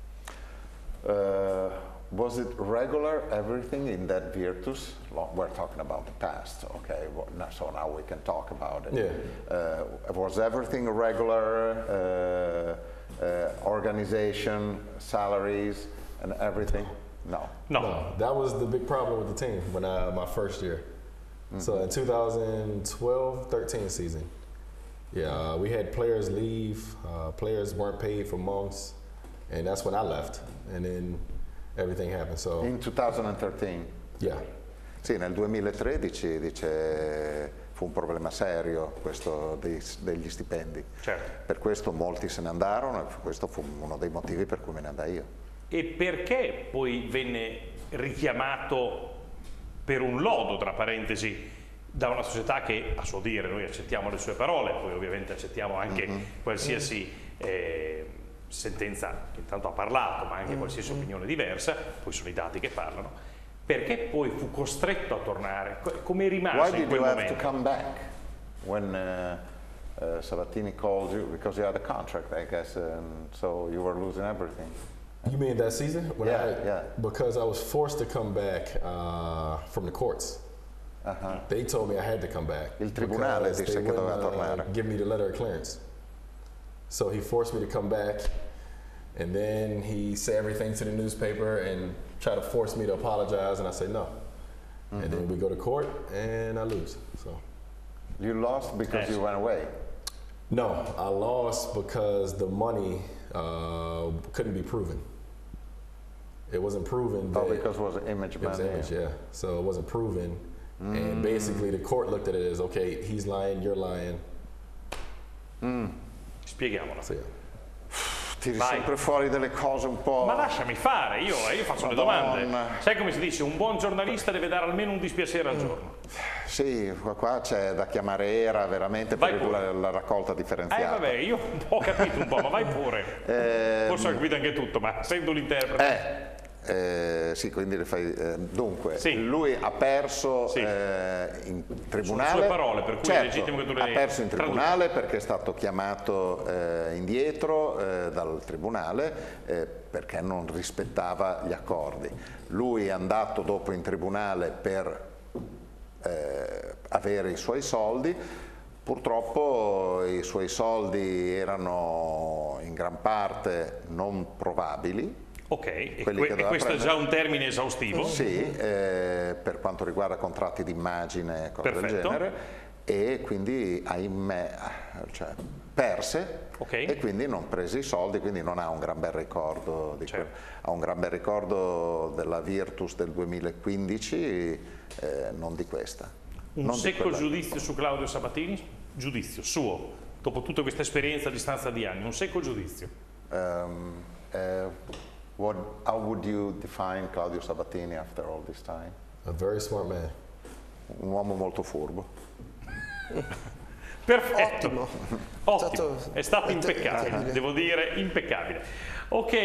Uh, was it regular everything in that Virtus? Lo- We're talking about the past, okay? Well, no- So now we can talk about it. Yeah. Uh, was everything regular? Uh, uh, organization, salaries, and everything? No. No. No, that was the big problem with the team when I my first year. So in two thousand twelve thirteen season, yeah, uh, we had players leave. Uh, players weren't paid for months, and that's when I left. And then everything happened. So In twenty thirteen? yeah, Sì, nel duemilatredici dice fu un problema serio questo dei- degli stipendi. Certo. Per questo molti se ne andarono e questo fu uno dei motivi per cui me ne andai io. E perché poi venne richiamato per un lodo, tra parentesi, da una società che, a suo dire, noi accettiamo le sue parole, poi ovviamente accettiamo anche qualsiasi eh, sentenza che intanto ha parlato, ma anche qualsiasi opinione diversa, poi sono i dati che parlano, perché poi fu costretto a tornare? Co- Come Why rimase in did quel you have to momento? come back when uh, uh, Sabatini called you? Because you had a contract, I guess, and so you were losing everything. you mean that season? When Yeah, I had, yeah. Because I was forced to come back uh, from the courts. Uh-huh. They told me I had to come back. Il tribunale because disse they che wouldn't, doveva uh, tornare. give me the letter of clearance. So he forced me to come back, and then he said everything to the newspaper and tried to force me to apologize, and I said no. And then we go to court, and I lose. So You lost because you went away. no, I lost because the money uh, couldn't be proven. It wasn't proven. Oh, that- because it was image It was money. image, yeah. So it wasn't proven. And basically the court looked at it as, okay, he's lying, you're lying. Spieghiamola. So yeah. Tiri Vai. sempre fuori delle cose un po'... Ma lasciami fare, io, io faccio le Madonna. domande. Sai come si dice? Un buon giornalista deve dare almeno un dispiacere al giorno. Sì, qua- qua c'è da chiamare era veramente Vai per pure. la, la raccolta Eh differenziata. vabbè, io ho capito un po', ma vai pure. Eh, Forse ho capito anche tutto, ma essendo l'interprete. Eh, eh, sì, quindi le fai, eh, dunque, Sì. lui ha perso Sì. eh, in tribunale. Sono sue parole, per cui è Certo, legittimo che tu le ha perso in traduca. tribunale perché è stato chiamato eh, indietro eh, dal tribunale eh, perché non rispettava gli accordi. Lui è andato dopo in tribunale per eh, avere i suoi soldi. Purtroppo i suoi soldi erano in gran parte non probabili. Ok, e, quelli que- che e doveva questo è prendere. già un termine esaustivo? Sì, eh, per quanto riguarda contratti d'immagine e cose Perfetto. del genere, e quindi ahimè, cioè, perse Ok. e quindi non prese i soldi, quindi non ha un gran bel ricordo di Certo. quel- ha un gran bel ricordo della Virtus del duemilaquindici, eh, non di questa. Un non di secco quella- giudizio su Claudio Sabatini? Giudizio suo, dopo tutta questa esperienza a distanza di anni, un secco giudizio. Um, uh, what, how would you define Claudio Sabatini after all this time? A very smart man. Un uomo molto furbo. Perfetto. Ottimo. Ottimo. È stato- È stato è impeccabile, terribile. devo dire impeccabile. Ok,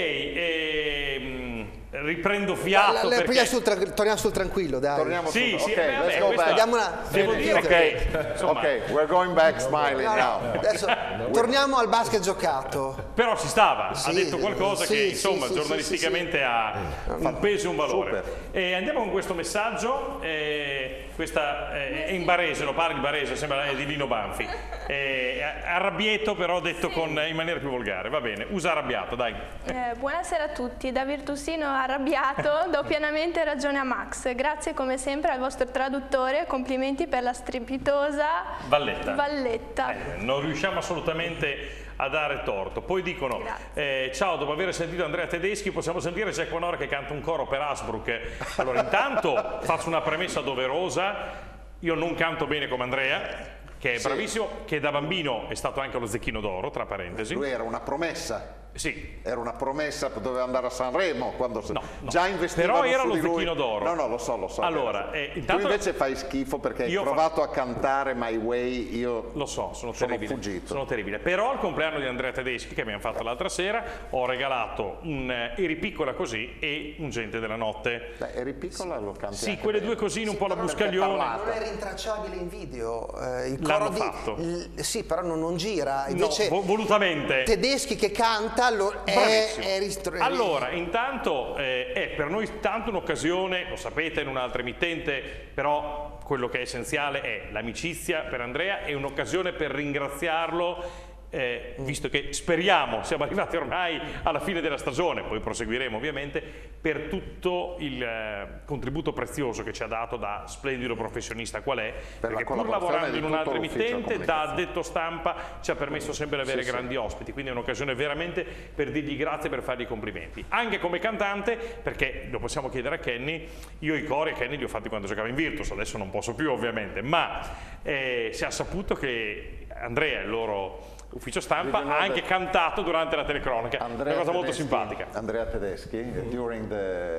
ehm, riprendo fiato La- la- perché... prima sul tra- torniamo sul tranquillo, dai. Torniamo Sì, su- sì, ok, beh, let's vabbè, go questa- back. Diamo una- Devo dire Ok. che, insomma, Ok, we're going back smiling No, no, now. adesso torniamo al basket giocato. però ci stava, ha Sì, detto qualcosa sì, che sì, insomma sì, giornalisticamente ha un peso e un valore. Super. E andiamo con questo messaggio, eh, questa eh, è in barese, lo parli in barese, sembra è di Lino Banfi. Eh, arrabbiato però detto con, in maniera più volgare, va bene, usa arrabbiato, dai. Eh, buonasera a tutti, da Virtusino arrabbiato do pienamente ragione a Max. Grazie come sempre al vostro traduttore, complimenti per la strepitosa Valletta. Valletta. Eh, non riusciamo assolutamente a dare torto. Poi dicono, eh, ciao, dopo aver sentito Andrea Tedeschi possiamo sentire Jack Honora che canta un coro per Hasbrook. Allora intanto faccio una premessa doverosa, io non canto bene come Andrea, che è Sì. bravissimo, che da bambino è stato anche allo Zecchino d'Oro, tra parentesi. Lui era una promessa. Sì, Era una promessa, doveva andare a Sanremo quando No, no. già investivano Però era su lo di lui. Zecchino d'Oro. No, no, lo so, lo so. Allora, eh, intanto- tu invece fai schifo perché hai Io fa- provato a cantare My Way, io lo so, sono, sono terribile. fuggito. Sono terribile. Però al compleanno di Andrea Tedeschi, che abbiamo fatto l'altra sera, ho regalato un eh, Eri piccola così e un Gente della Notte. Beh, eri piccola, lo canti Sì, anche quelle bene. due cosine un po' la perché buscaglione. parlava. Non è rintracciabile in video. eh, il L'hanno coro di, fatto. il- sì, però non, non gira. No, Invece vo- volutamente. Tedeschi che canta lo- è, Bravissimo. è ristro- Allora, intanto eh, è per noi tanto un'occasione, lo sapete, in un'altra emittente, però quello che è essenziale è l'amicizia per Andrea, è un'occasione per ringraziarlo. Eh, visto che speriamo, siamo arrivati ormai alla fine della stagione, poi proseguiremo ovviamente, per tutto il eh, contributo prezioso che ci ha dato da splendido professionista qual è, Per la perché pur collaborazione lavorando di in tutto un'altra l'ufficio emittente, da comunicazione. addetto stampa ci ha permesso sempre di avere Sì, grandi ospiti, quindi è un'occasione veramente per dirgli grazie, per fargli i complimenti. Anche come cantante, perché lo possiamo chiedere a Kenny, io i cori a Kenny li ho fatti quando giocavo in Virtus, adesso non posso più ovviamente, ma eh, si è saputo che Andrea, il loro ufficio stampa, ha anche cantato durante la telecronaca, Andrea una cosa molto Tedeschi- simpatica. Andrea Tedeschi, during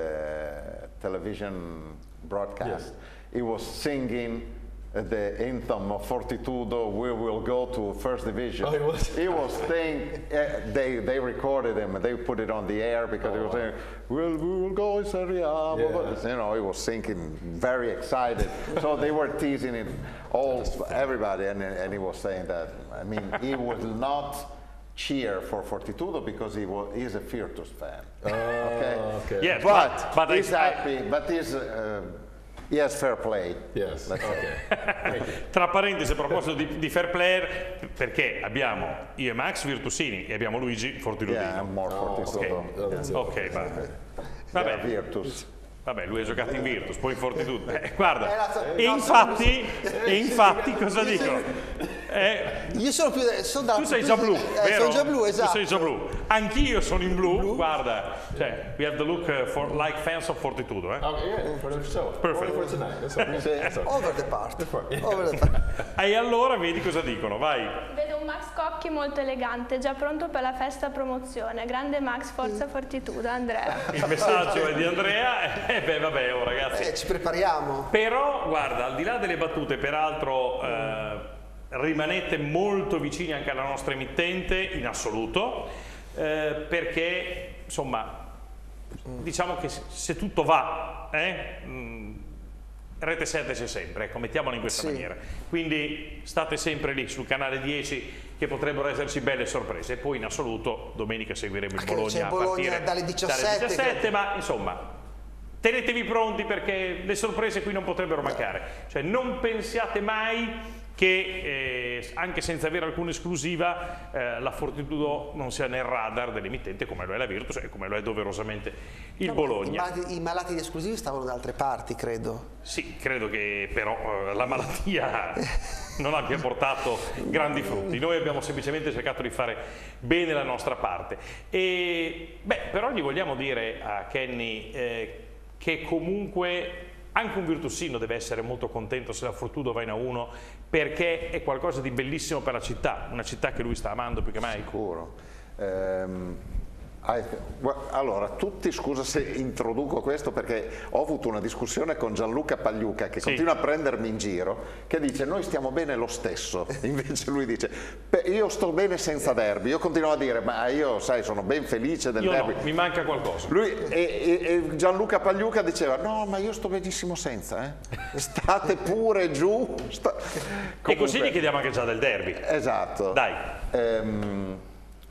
the television broadcast, he was singing uh, the anthem of Fortitudo, we will go to first division. Oh, he was? He was saying, uh, they, they recorded him and they put it on the air because he was saying, we'll, we will go in Serie A. Yeah. You know, he was singing very excited. So they were teasing it all, everybody, and, and he was saying that, I mean, he will not cheer for Fortitudo because he was, he's a Virtus fan. okay? okay. Yes, But, but, but he's I- happy, but he's, uh, he has fair play. Yes. Let's say. Okay. Tra parentesi, a proposito di, di fair player, perché abbiamo io e Max Virtusini e abbiamo Luigi Fortiludino. Yeah, more Fortitudo. Ok, ok, va. Yeah, Vabbè. Virtus. Vabbè, lui ha giocato in Virtus, poi in Fortitudo. Eh, guarda, Eh, la so- e no, infatti, e infatti cosa dicono? Eh, Io sono più sono dalla tu sei già blu, eh, vero? sono già blu, esatto. Tu sei già blu. Anch'io sono in blu, guarda, cioè, we have the look uh, for, like fans of Fortitudo, eh? Oh, yeah, for the show. Perfect. Only for tonight. That's okay. That's okay. Over the part. Over the part. E allora vedi cosa dicono, vai. Vedo un Max Cocchi molto elegante, già pronto per la festa promozione. Grande Max, forza Fortitudo, Andrea. Il messaggio è di Andrea, e beh vabbè, oh ragazzi. Eh, ci prepariamo. Però, guarda, al di là delle battute, peraltro eh, rimanete molto vicini anche alla nostra emittente, in assoluto, eh, perché, insomma, diciamo che se, se tutto va, eh, mh, Rete sette c'è sempre, ecco, mettiamola in questa Sì. maniera. Quindi state sempre lì sul canale dieci che potrebbero esserci belle sorprese. E poi in assoluto domenica seguiremo il Anche Bologna c'è a Bologna partire dalle diciassette, dalle diciassette, che- ma insomma tenetevi pronti perché le sorprese qui non potrebbero mancare. Cioè non pensiate mai che eh, anche senza avere alcuna esclusiva eh, la Fortitudo non sia nel radar dell'emittente come lo è la Virtus e come lo è doverosamente il No, Bologna. I malati, I malati di esclusivi stavano da altre parti, credo. Sì, credo che però eh, la malattia non abbia portato grandi frutti. Noi abbiamo semplicemente cercato di fare bene la nostra parte. E, beh, però gli vogliamo dire a Kenny eh, che comunque anche un virtusino deve essere molto contento se la Fortitudo va in A uno, perché è qualcosa di bellissimo per la città, una città che lui sta amando più che mai. Sicuro. Ehm, allora, tutti, scusa se introduco questo perché ho avuto una discussione con Gianluca Pagliuca che sì. continua a prendermi in giro, che dice noi stiamo bene lo stesso, invece lui dice io sto bene senza derby, io continuo a dire ma io sai sono ben felice del io derby. No, mi manca qualcosa. Lui, e, e, e Gianluca Pagliuca diceva no ma io sto benissimo senza, eh. State pure giù. Sta... E così gli chiediamo anche già del derby. Esatto. Dai. Um,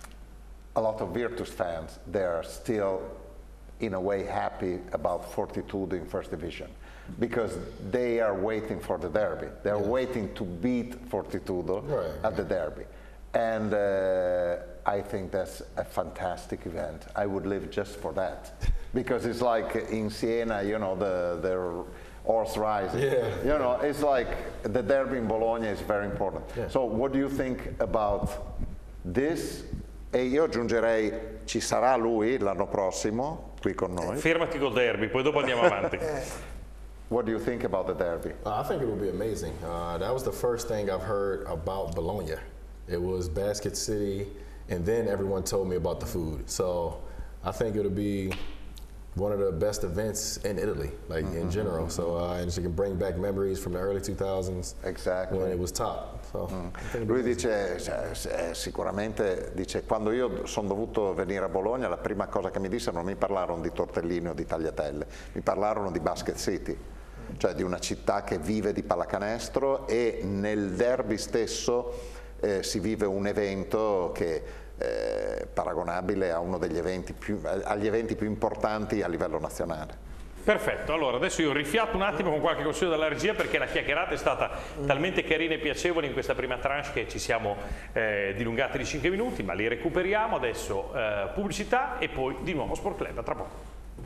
a lot of Virtus fans, they are still in a way happy about Fortitudo in first division because they are waiting for the derby. They are yeah. waiting to beat Fortitudo right, at yeah. the derby. And uh, I think that's a fantastic event. I would live just for that because it's like in Siena, you know, the, the horse rising. Yeah. You know, it's like the derby in Bologna is very important. Yeah. So what do you think about this? E io aggiungerei, ci sarà lui l'anno prossimo qui con noi. Fermati col derby, poi dopo andiamo avanti. What do you think about the derby? Uh, I think it will be amazing. Uh, that was the first thing I've heard about Bologna. It was Basket City, and then everyone told me about the food. So I think it'll be one of the best events in Italy, like mm-hmm. in general. So uh, and she can bring back memories from the early two thousands exactly. when it was top. So, mm. Lui dice, sicuramente, dice, quando io sono dovuto venire a Bologna la prima cosa che mi disse non mi parlarono di tortellini o di tagliatelle, mi parlarono di Basket City, cioè di una città che vive di pallacanestro e nel derby stesso eh, si vive un evento che è paragonabile a uno degli eventi più, agli eventi più importanti a livello nazionale. Perfetto, allora adesso io rifiato un attimo con qualche consiglio dalla regia perché la chiacchierata è stata talmente carina e piacevole in questa prima tranche che ci siamo eh, dilungati di cinque minuti, ma li recuperiamo adesso, eh, pubblicità e poi di nuovo Sport Club, a tra poco.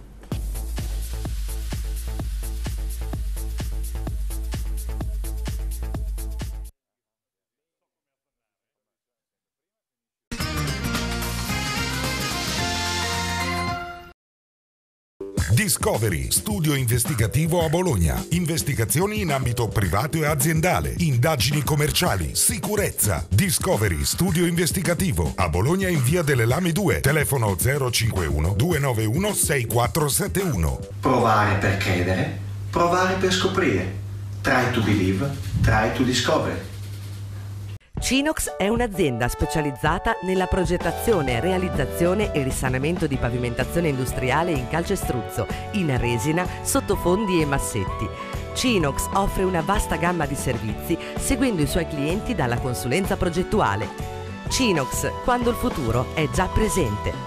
Discovery, studio investigativo a Bologna. Investigazioni in ambito privato e aziendale, indagini commerciali, sicurezza. Discovery, studio investigativo a Bologna in via delle Lame due, telefono zero cinquantuno due nove uno sei quattro sette uno. Provare per credere, provare per scoprire. Try to believe, try to discover. Cinox è un'azienda specializzata nella progettazione, realizzazione e risanamento di pavimentazione industriale in calcestruzzo, in resina, sottofondi e massetti. Cinox offre una vasta gamma di servizi seguendo i suoi clienti dalla consulenza progettuale. Cinox, quando il futuro è già presente.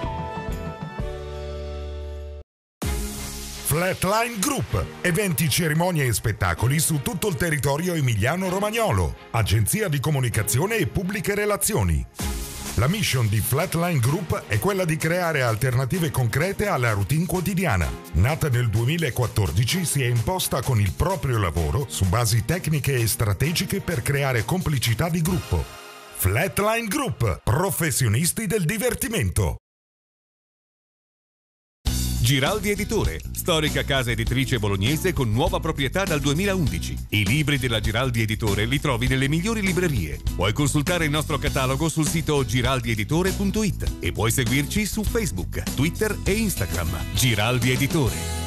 Flatline Group, eventi, cerimonie e spettacoli su tutto il territorio emiliano-romagnolo, agenzia di comunicazione e pubbliche relazioni. La mission di Flatline Group è quella di creare alternative concrete alla routine quotidiana. Nata nel duemilaquattordici, si è imposta con il proprio lavoro su basi tecniche e strategiche per creare complicità di gruppo. Flatline Group, professionisti del divertimento. Giraldi Editore, storica casa editrice bolognese con nuova proprietà dal duemilaundici. I libri della Giraldi Editore li trovi nelle migliori librerie. Puoi consultare il nostro catalogo sul sito giraldi editore punto it e puoi seguirci su Facebook, Twitter e Instagram. Giraldi Editore.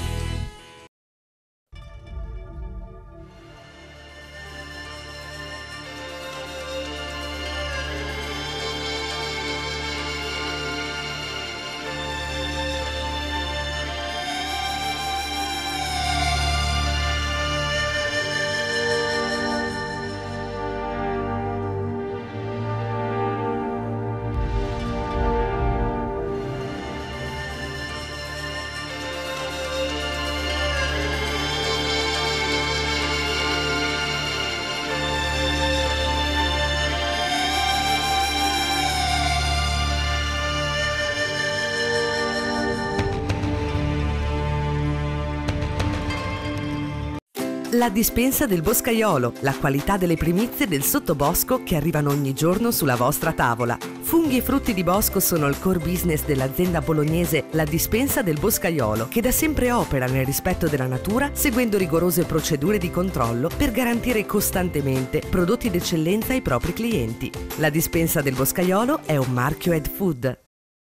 La dispensa del boscaiolo, la qualità delle primizie del sottobosco che arrivano ogni giorno sulla vostra tavola. Funghi e frutti di bosco sono il core business dell'azienda bolognese La Dispensa del Boscaiolo, che da sempre opera nel rispetto della natura, seguendo rigorose procedure di controllo per garantire costantemente prodotti d'eccellenza ai propri clienti. La Dispensa del Boscaiolo è un marchio Ed Food.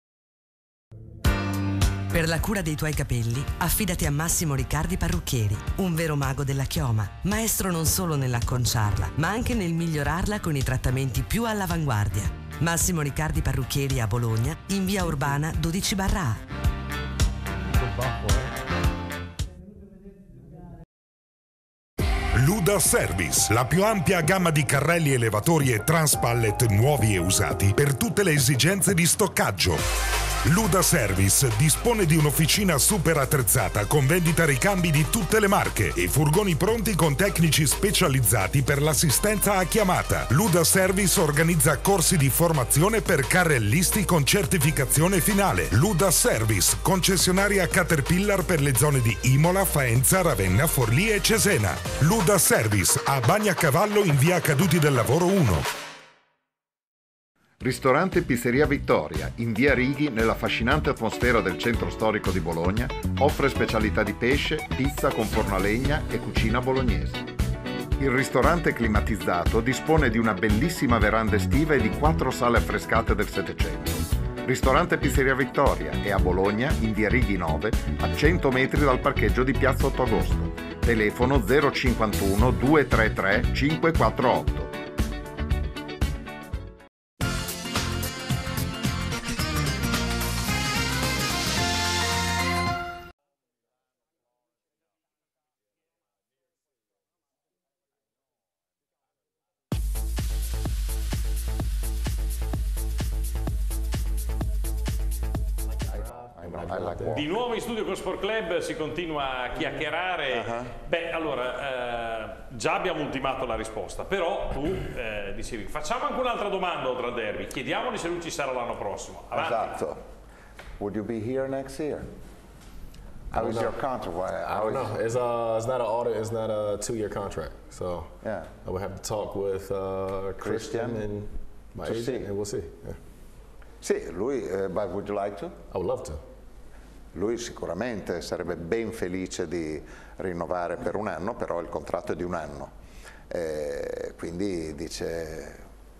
Per la cura dei tuoi capelli, affidati a Massimo Riccardi Parrucchieri, un vero mago della chioma, maestro non solo nell'acconciarla, ma anche nel migliorarla con i trattamenti più all'avanguardia. Massimo Riccardi Parrucchieri a Bologna, in via Urbana dodici barra A. Luda Service, la più ampia gamma di carrelli elevatori e transpallet nuovi e usati per tutte le esigenze di stoccaggio. Luda Service dispone di un'officina super attrezzata con vendita ricambi di tutte le marche e furgoni pronti con tecnici specializzati per l'assistenza a chiamata. Luda Service organizza corsi di formazione per carrellisti con certificazione finale. Luda Service, concessionaria Caterpillar per le zone di Imola, Faenza, Ravenna, Forlì e Cesena. Luda Service a Bagnacavallo in via Caduti del Lavoro uno. Ristorante Pizzeria Vittoria, in via Righi, nell'affascinante atmosfera del centro storico di Bologna, offre specialità di pesce, pizza con forno a legna e cucina bolognese. Il ristorante climatizzato dispone di una bellissima veranda estiva e di quattro sale affrescate del Settecento. Ristorante Pizzeria Vittoria è a Bologna, in via Righi nove, a cento metri dal parcheggio di Piazza otto agosto. Telefono zero cinquantuno duecentotrentatré cinquecentoquarantotto. Di nuovo in studio con Sport Club si continua a chiacchierare. Uh-huh. Beh, allora, eh, già abbiamo ultimato la risposta, però tu eh, dicevi facciamo anche un'altra domanda oltre al derby, chiediamogli se lui ci sarà l'anno prossimo. Avanti. Esatto. Would you be here next year? How is your contract? I don't know. It's uh, it's not an audit. It's not a two-year contract. So yeah, I would have to talk with uh, Christian, Christian and my agent, see. and we'll see. Yeah. Sì, lui. Uh, but would you like to? I would love to. Lui sicuramente sarebbe ben felice di rinnovare per un anno, però il contratto è di un anno. Eh, quindi dice,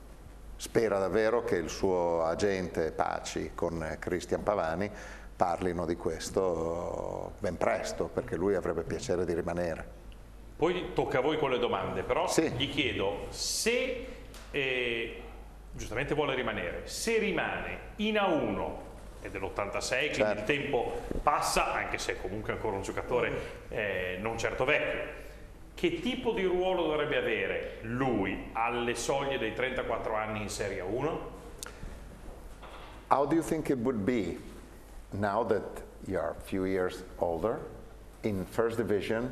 spera davvero che il suo agente Paci con Cristian Pavani parlino di questo ben presto, perché lui avrebbe piacere di rimanere. Poi tocca a voi con le domande, però sì. Gli chiedo se, eh, giustamente vuole rimanere, se rimane in A uno, è dell'ottantasei, quindi certo. Il tempo passa, anche se è comunque ancora un giocatore eh, non certo vecchio. Che tipo di ruolo dovrebbe avere lui alle soglie dei trentaquattro anni in Serie A uno? How do you think it would be now that you are a few years older in First Division?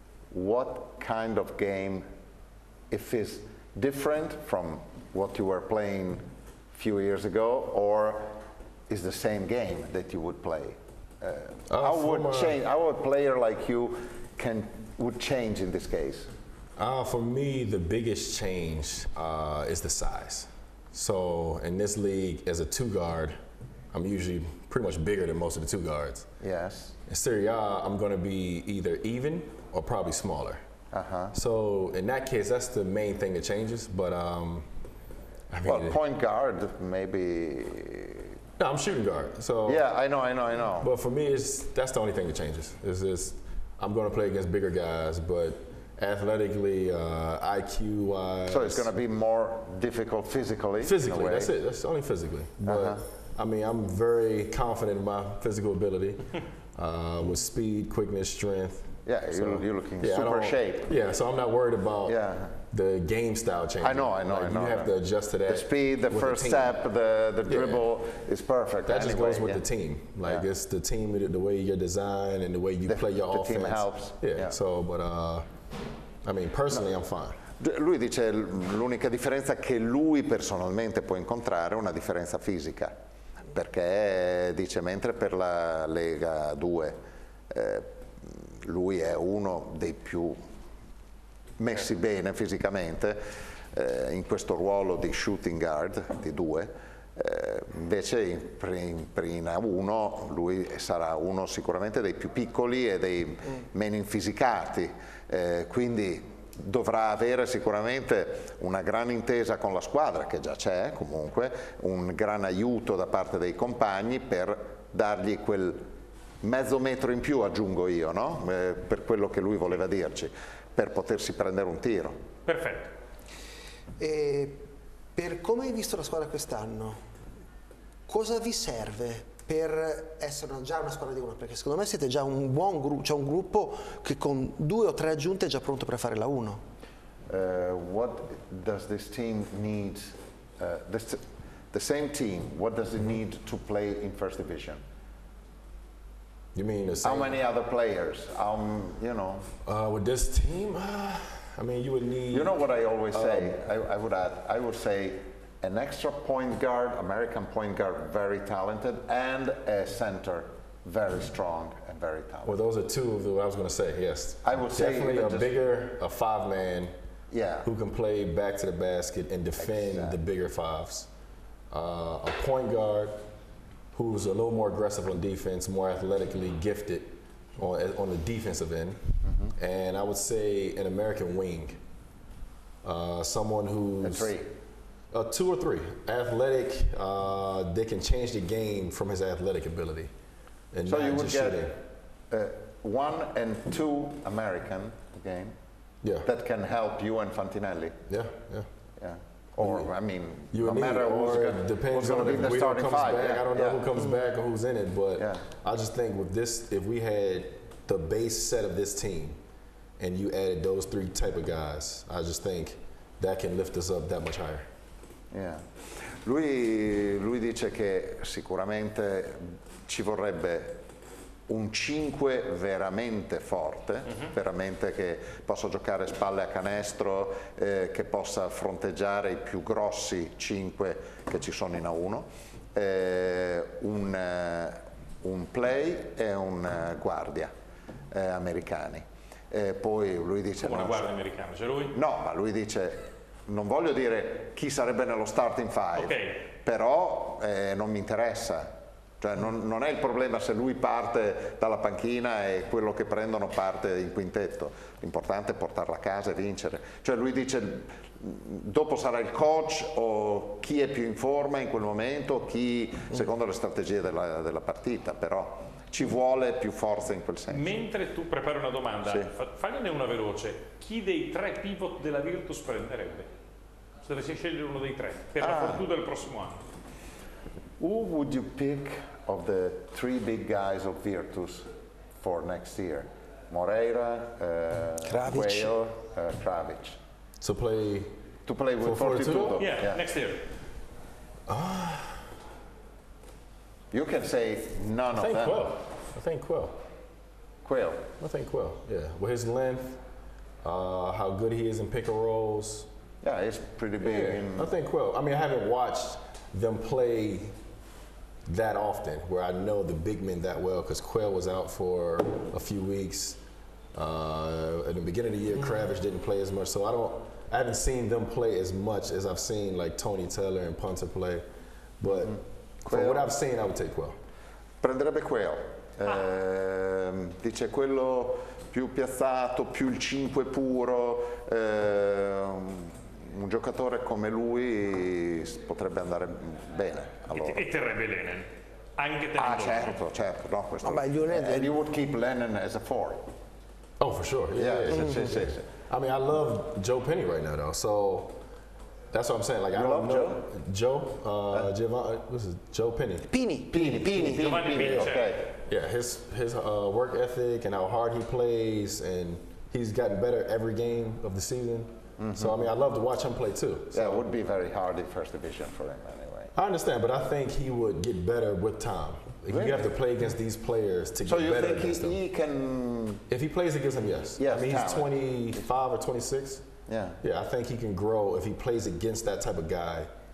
What kind of game, if it's different from what you were playing a few years ago, or is the same game that you would play? Uh, uh, how would change? How a player like you can would change in this case? Uh, for me, the biggest change uh, is the size. So in this league, as a two guard, I'm usually pretty much bigger than most of the two guards. Yes. In Serie A, I'm going to be either even or probably smaller. Uh-huh. So in that case, that's the main thing that changes. But um, I mean, well, point guard maybe. No, I'm shooting guard. So yeah, I know, I know, I know. But for me, it's that's the only thing that changes. Is is I'm going to play against bigger guys, but athletically, uh, I Q wise. So it's going to be more difficult physically. Physically, that's it. That's only physically. But uh-huh. I mean, I'm very confident in my physical ability, uh, with speed, quickness, strength. Yeah, so, you're, you're looking yeah, super shape. Yeah, so I'm not worried about yeah. the game style changing. I know, I know, like I know. You have to adjust to that. The speed, the first the step, the, the dribble yeah. is perfect. That anyway, just goes with yeah. the team. Like yeah. it's the team, the way you're designed and the way you the, play your the offense. The team helps. Yeah, yeah. so, but uh, I mean, personally, no. I'm fine. Lui dice l'unica differenza che lui personalmente può incontrare è una differenza fisica, perché dice mentre per la Lega due eh, lui è uno dei più messi bene fisicamente eh, in questo ruolo di shooting guard di due. Eh, invece in, in A uno lui sarà uno sicuramente dei più piccoli e dei mm. meno infisicati, eh, quindi dovrà avere sicuramente una gran intesa con la squadra, che già c'è comunque, un gran aiuto da parte dei compagni per dargli quel mezzo metro in più, aggiungo io, no? eh, per quello che lui voleva dirci, per potersi prendere un tiro. Perfetto. E per come hai visto la squadra quest'anno, cosa vi serve per essere già una squadra di uno? Perché secondo me siete già un buon gruppo, cioè un gruppo che con due o tre aggiunte è già pronto per fare la uno. Uh, what does this team need? Uh, this, the same team, what does it need to play in first division? You mean the same? How many other players? Um, you know. Uh, with this team, uh, I mean, you would need. You know what I always say? Um, I, I would add. I would say an extra point guard, American point guard, very talented, and a center, very strong and very talented. Well, those are two of what I was going to say. Yes. I would say definitely a just, bigger, a five-man. Yeah. Who can play back to the basket and defend exactly. the bigger fives. Uh, a point guard who's a little more aggressive on defense, more athletically gifted on, on the defensive end. Mm-hmm. And I would say an American wing. Uh, someone who's... A three. Uh, two or three. Athletic, uh, they can change the game from his athletic ability. And so not you would just get shooting. uh, one and two American game yeah. that can help you and Fantinelli. Yeah, yeah. Yeah. Or, you, I mean, you no need, matter who's or going depends to on be if the Guido starting comes five. back. Yeah. I don't know yeah. who comes mm-hmm. back or who's in it, but yeah. I just think with this, if we had the base set of this team and you added those three type of guys, I just think that can lift us up that much higher. Yeah. Lui, lui dice che sicuramente ci vorrebbe un cinque veramente forte, uh-huh. veramente che possa giocare spalle a canestro, eh, che possa fronteggiare i più grossi cinque che ci sono in A uno, eh, un, uh, un play e un uh, guardia eh, americani. Eh, poi lui dice... Come una guardia americana, c'è lui? No, ma lui dice... Non voglio dire chi sarebbe nello starting five, okay. però eh, non mi interessa. Cioè non, non è il problema se lui parte dalla panchina e quello che prendono parte in quintetto. L'importante è portarla a casa e vincere. Cioè lui dice dopo sarà il coach o chi è più in forma in quel momento, chi secondo le strategie della, della partita, però ci vuole più forza in quel senso. Mentre tu prepari una domanda, sì. fagliene una veloce. Chi dei tre pivot della Virtus prenderebbe? Se dovessi scegliere uno dei tre, per ah. la fortuna del prossimo anno. Who would you pick of the three big guys of Virtus for next year? Moreira, uh, Kravic. Quayle, uh, Kravic. To play... To play with for Fortitudo? Yeah, yeah, next year. Ah. You can say none I think of them. Quill. I think Quill. Quill. I think Quill, yeah. With his length, uh, how good he is in pick and rolls. Yeah, he's pretty big. Yeah, in I think Quill. I mean, I haven't watched them play that often where I know the big men that well because Quill was out for a few weeks. Uh, at the beginning of the year, mm-hmm. Kravic didn't play as much, so I don't. I haven't seen them play as much as I've seen like Tony Taylor and Punter play. But mm-hmm. for what I've seen, I would take Quill. Prenderebbe Quill. Eh, dice quello più piazzato, più il cinque puro, eh, un giocatore come lui potrebbe andare bene. Allora. E, e terrebbe Lennon, anche tenendo. Ah certo, certo, no, questo. Vabbè, Lionel, and you would keep Lennon as a four. Oh, for sure. Yeah, yeah, yeah. Sì, sì, sì, sì. I mean, I love Joe Penny right now, though. So that's what I'm saying. Like, you I don't love know Joe. Joe, uh, Giovanni, what's his Joe Penny? Pini. Pini, Pini, Pini, Pini, Pini, okay. Yeah, his his uh, work ethic and how hard he plays, and he's gotten better every game of the season. Mm-hmm. So I mean, I love to watch him play too. So. Yeah, it would be very hard in first division for him anyway. I understand, but I think he would get better with time. Really? You have to play against these players to so get you better think against he, them. he can? If he plays against them, yes. Yes, I mean, he's talent. twenty-five or twenty-six. Yeah. Yeah, I think he can grow if he plays against that type of guy.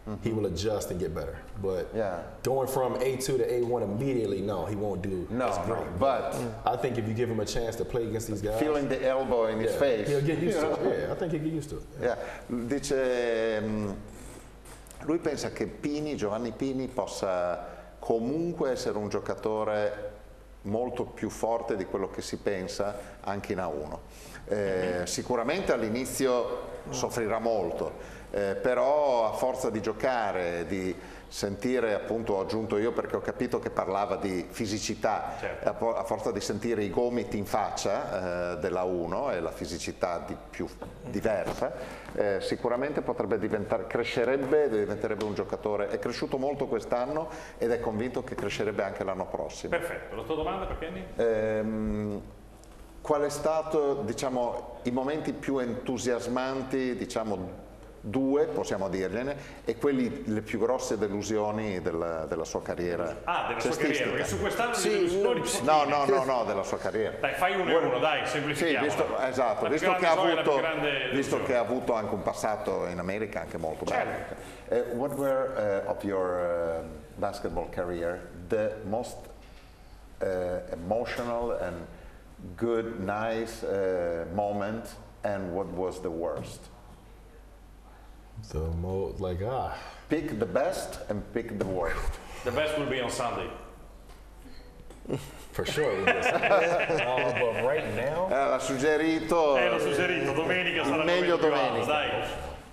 mm-hmm. he will adjust and get better. But yeah. going from A two to A one immediately, no, he won't do no, as great. No, but I think if you give him a chance to play against these guys, feeling the elbow in yeah, his face, he'll get used you to know? it. Yeah, I think he'll get used to it. Yeah. Yeah. Dice, lui pensa che Pini, Giovanni Pini, possa comunque essere un giocatore molto più forte di quello che si pensa anche in A uno. Eh, sicuramente all'inizio soffrirà molto, eh, però a forza di giocare, di sentire, appunto ho aggiunto io perché ho capito che parlava di fisicità, certo. a, a forza di sentire i gomiti in faccia eh, della uno e la fisicità di più diversa, eh, sicuramente potrebbe diventare, crescerebbe, diventerebbe un giocatore, è cresciuto molto quest'anno ed è convinto che crescerebbe anche l'anno prossimo. Perfetto, la tua domanda per Kenny? Ehm, qual è stato, diciamo, i momenti più entusiasmanti, diciamo, due, possiamo dirgliene, e quelli le più grosse delusioni della, della sua carriera. Ah, della sua carriera, perché su quest'anno sì, le delusioni no, no, no, no, della sua carriera. Dai, fai uno e uno, dai, semplifichiamo. Sì, visto, esatto, visto, che ha, avuto, visto che ha avuto anche un passato in America anche molto bello. Certo. Uh, what were, uh, of your uh, basketball career, the most uh, emotional and good, nice uh, moment, and what was the worst? The mo like ah. Pick the best and pick the worst. The best will be on Sunday. For sure. uh, but right now. Eh, l'ha suggerito. Eh, l'ho suggerito. Domenica sarà meglio domenica. Dai.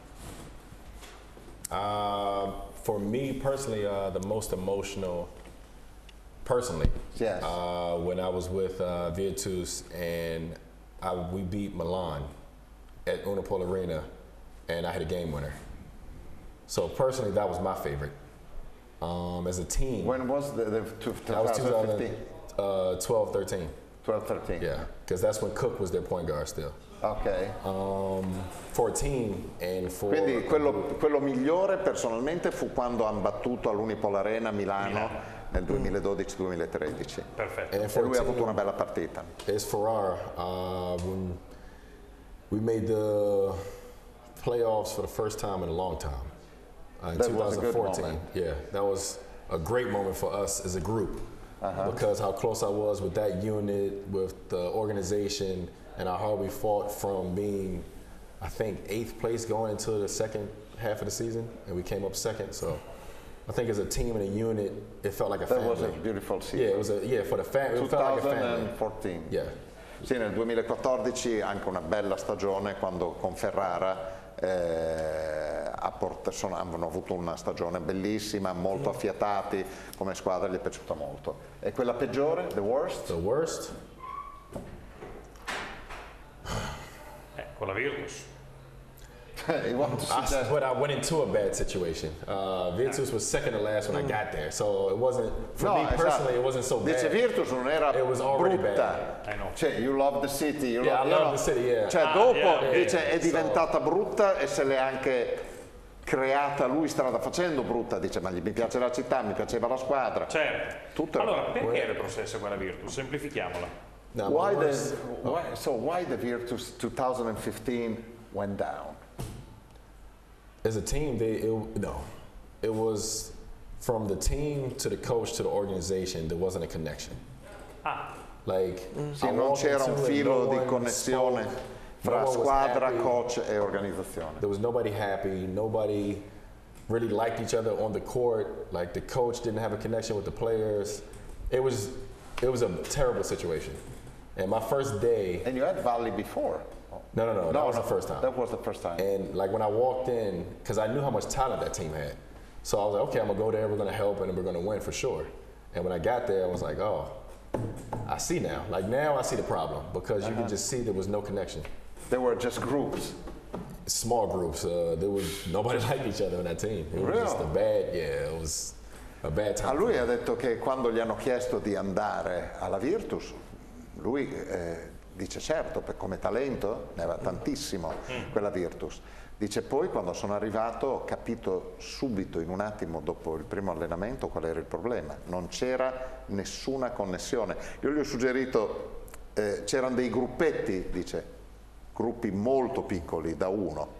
Uh, for me personally, uh, the most emotional. Personally, yes. Uh, when I was with uh, Virtus and I, we beat Milan at Unipol Arena. And I hit a game winner. So personally, that was my favorite. Um, as a team. When was the, the two, that was twenty fifteen? Uh, twelve thirteen. twelve thirteen. Yeah, because that's when Cook was their point guard still. Ok. Um, for a team and for. Quindi quello, quello migliore personalmente fu quando hanno battuto all'Unipol Arena Milano. Milano. Nel duemiladodici duemilatredici. Perfetto. E lui ha avuto una bella partita. It's Ferrara. Uh, when we made the playoffs for the first time in a long time uh, in that twenty fourteen. Was a good moment. Yeah, that was a great moment for us as a group uh-huh. because how close I was with that unit, with the organization, and how hard we fought from being, I think, eighth place going into the second half of the season, and we came up second. So I think as a team and a unit, it felt like a that family. That was a beautiful season. Yeah, it was a yeah for the family. It felt like a family. twenty fourteen. Yeah. Sì, nel duemilaquattordici anche una bella stagione quando con Ferrara eh, a Port- sono, hanno avuto una stagione bellissima, molto affiatati come squadra, gli è piaciuta molto. E quella peggiore, the worst? The worst? Eh, con la Virtus. I, but I went into a bad situation. Uh, Virtus was second to last when I got there, so it wasn't for no, me personally. Esatto. It wasn't so bad. Dice Virtus non era it was already brutta. Bad. I know. Cioè, you love the city. You yeah, love, I love know. the city. Yeah. Cioè, ah, dopo yeah, dice yeah. è diventata so. brutta e se l'è anche creata lui strada facendo brutta. Dice, ma gli mi piace la città, mi piaceva la squadra. Certo. Tutto allora, perché era retrocesso quella Virtus? Semplifichiamola. No, why the, why, so why the Virtus twenty fifteen went down? As a team, they it, no, it was from the team to the coach to the organization. There wasn't a connection. Ah, like mm. sì, non c'era un filo no di connessione spoke, fra no squadra, coach e organizzazione. There was nobody happy. Nobody really liked each other on the court. Like the coach didn't have a connection with the players. It was it was a terrible situation. And my first day. And you had Valley before. No, no, no, no, that was no, the first time. That was the first time. And like when I walked in, because I knew how much talent that team had. So I was like, okay, I'm gonna go there, we're gonna help, and we're gonna win for sure. And when I got there, I was like, oh, I see now. Like now I see the problem, because you uh-huh. can just see there was no connection. There were just groups. Small groups. Uh, there was, nobody liked each other on that team. It was really? just a bad, yeah, it was a bad time. A lui ha detto che quando gli hanno chiesto di andare alla Virtus, lui eh, dice certo, per come talento ne aveva tantissimo quella Virtus. Dice poi quando sono arrivato ho capito subito, in un attimo dopo il primo allenamento, qual era il problema. Non c'era nessuna connessione. Io gli ho suggerito, eh, c'erano dei gruppetti, dice, gruppi molto piccoli, da uno.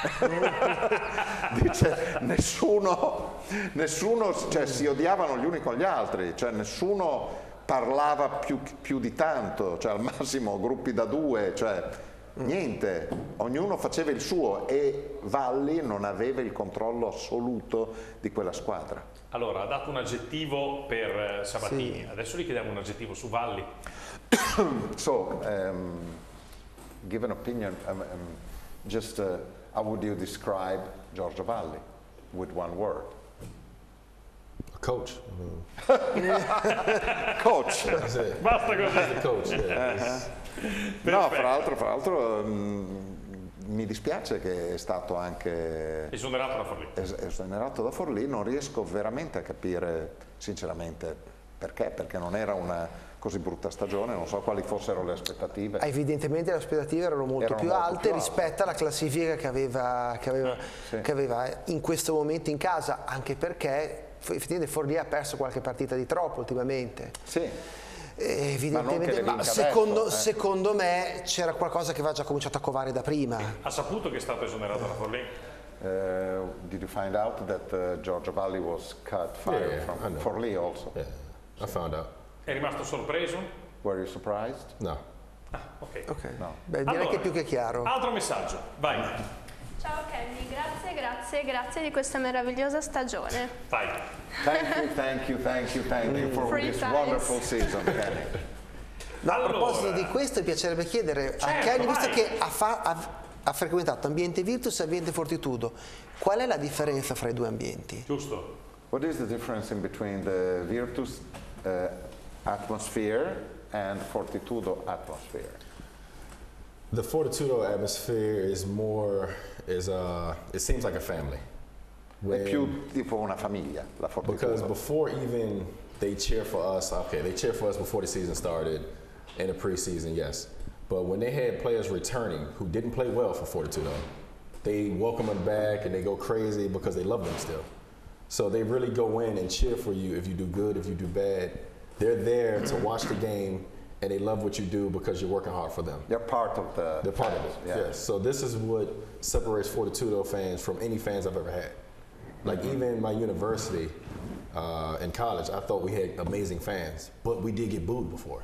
Dice, nessuno, nessuno cioè, si odiavano gli uni con gli altri, cioè nessuno parlava più, più di tanto, cioè al massimo gruppi da due, cioè niente, ognuno faceva il suo e Valli non aveva il controllo assoluto di quella squadra. Allora, ha dato un aggettivo per Sabatini, Sì. adesso gli chiediamo un aggettivo su Valli. So, um, give an opinion, um, um, just uh, how would you describe Giorgio Valli with one word? A coach. I mean, Coach. that's it. Basta He's così. the coach. Yeah, he's- No, fra l'altro, fra l'altro mm, mi dispiace che è stato anche Esonerato da Forlì. es- esonerato da Forlì, non riesco veramente a capire sinceramente perché, perché non era una così brutta stagione, non so quali fossero le aspettative. Evidentemente le aspettative erano molto Erano più molto alte più alte. rispetto alla classifica che aveva, che, aveva, Sì. che aveva in questo momento in casa, anche perché effettivamente Forlì ha perso qualche partita di troppo ultimamente. Sì, Eh, Evidentemente, le ma, vinca secondo, adesso, eh. secondo me c'era qualcosa che aveva già cominciato a covare da prima. Ha saputo che è stato esonerato da Forlì? Uh, did you find out that uh, Giorgio Valli was cut, fired Yeah, I from know. Forlì also? yeah, I found out. È rimasto sorpreso? Were you surprised? No. Ah, ok. Ok. No. Beh, direi Allora, che è più che chiaro. Altro messaggio, vai, Ciao Kenny, grazie, grazie, grazie di questa meravigliosa stagione. vai. Thank you, thank you, thank you, thank you for Free this times. wonderful season, Kenny. No, Allora. a proposito di questo, mi piacerebbe chiedere a Certo, Kenny, visto vai. che ha, fa- ha- ha frequentato ambiente Virtus e ambiente Fortitudo, qual è la differenza fra i due ambienti? Giusto. What is the difference in between the Virtus uh, atmosphere and Fortitudo atmosphere? The Fortitudo atmosphere is more, is uh, it seems like a family. È When- più tipo una famiglia, la Because Fortitudo. before even they cheer for us, okay, they cheer for us before the season started, in the preseason, yes. But when they had players returning who didn't play well for Fortitudo, they welcome them back and they go crazy because they love them still. So they really go in and cheer for you if you do good, if you do bad. They're there to watch the game and they love what you do because you're working hard for them. They're part of the They're part of it, yeah. yes. So this is what separates Fortitudo fans from any fans I've ever had. Like even my university uh, in college, I thought we had amazing fans, but we did get booed before.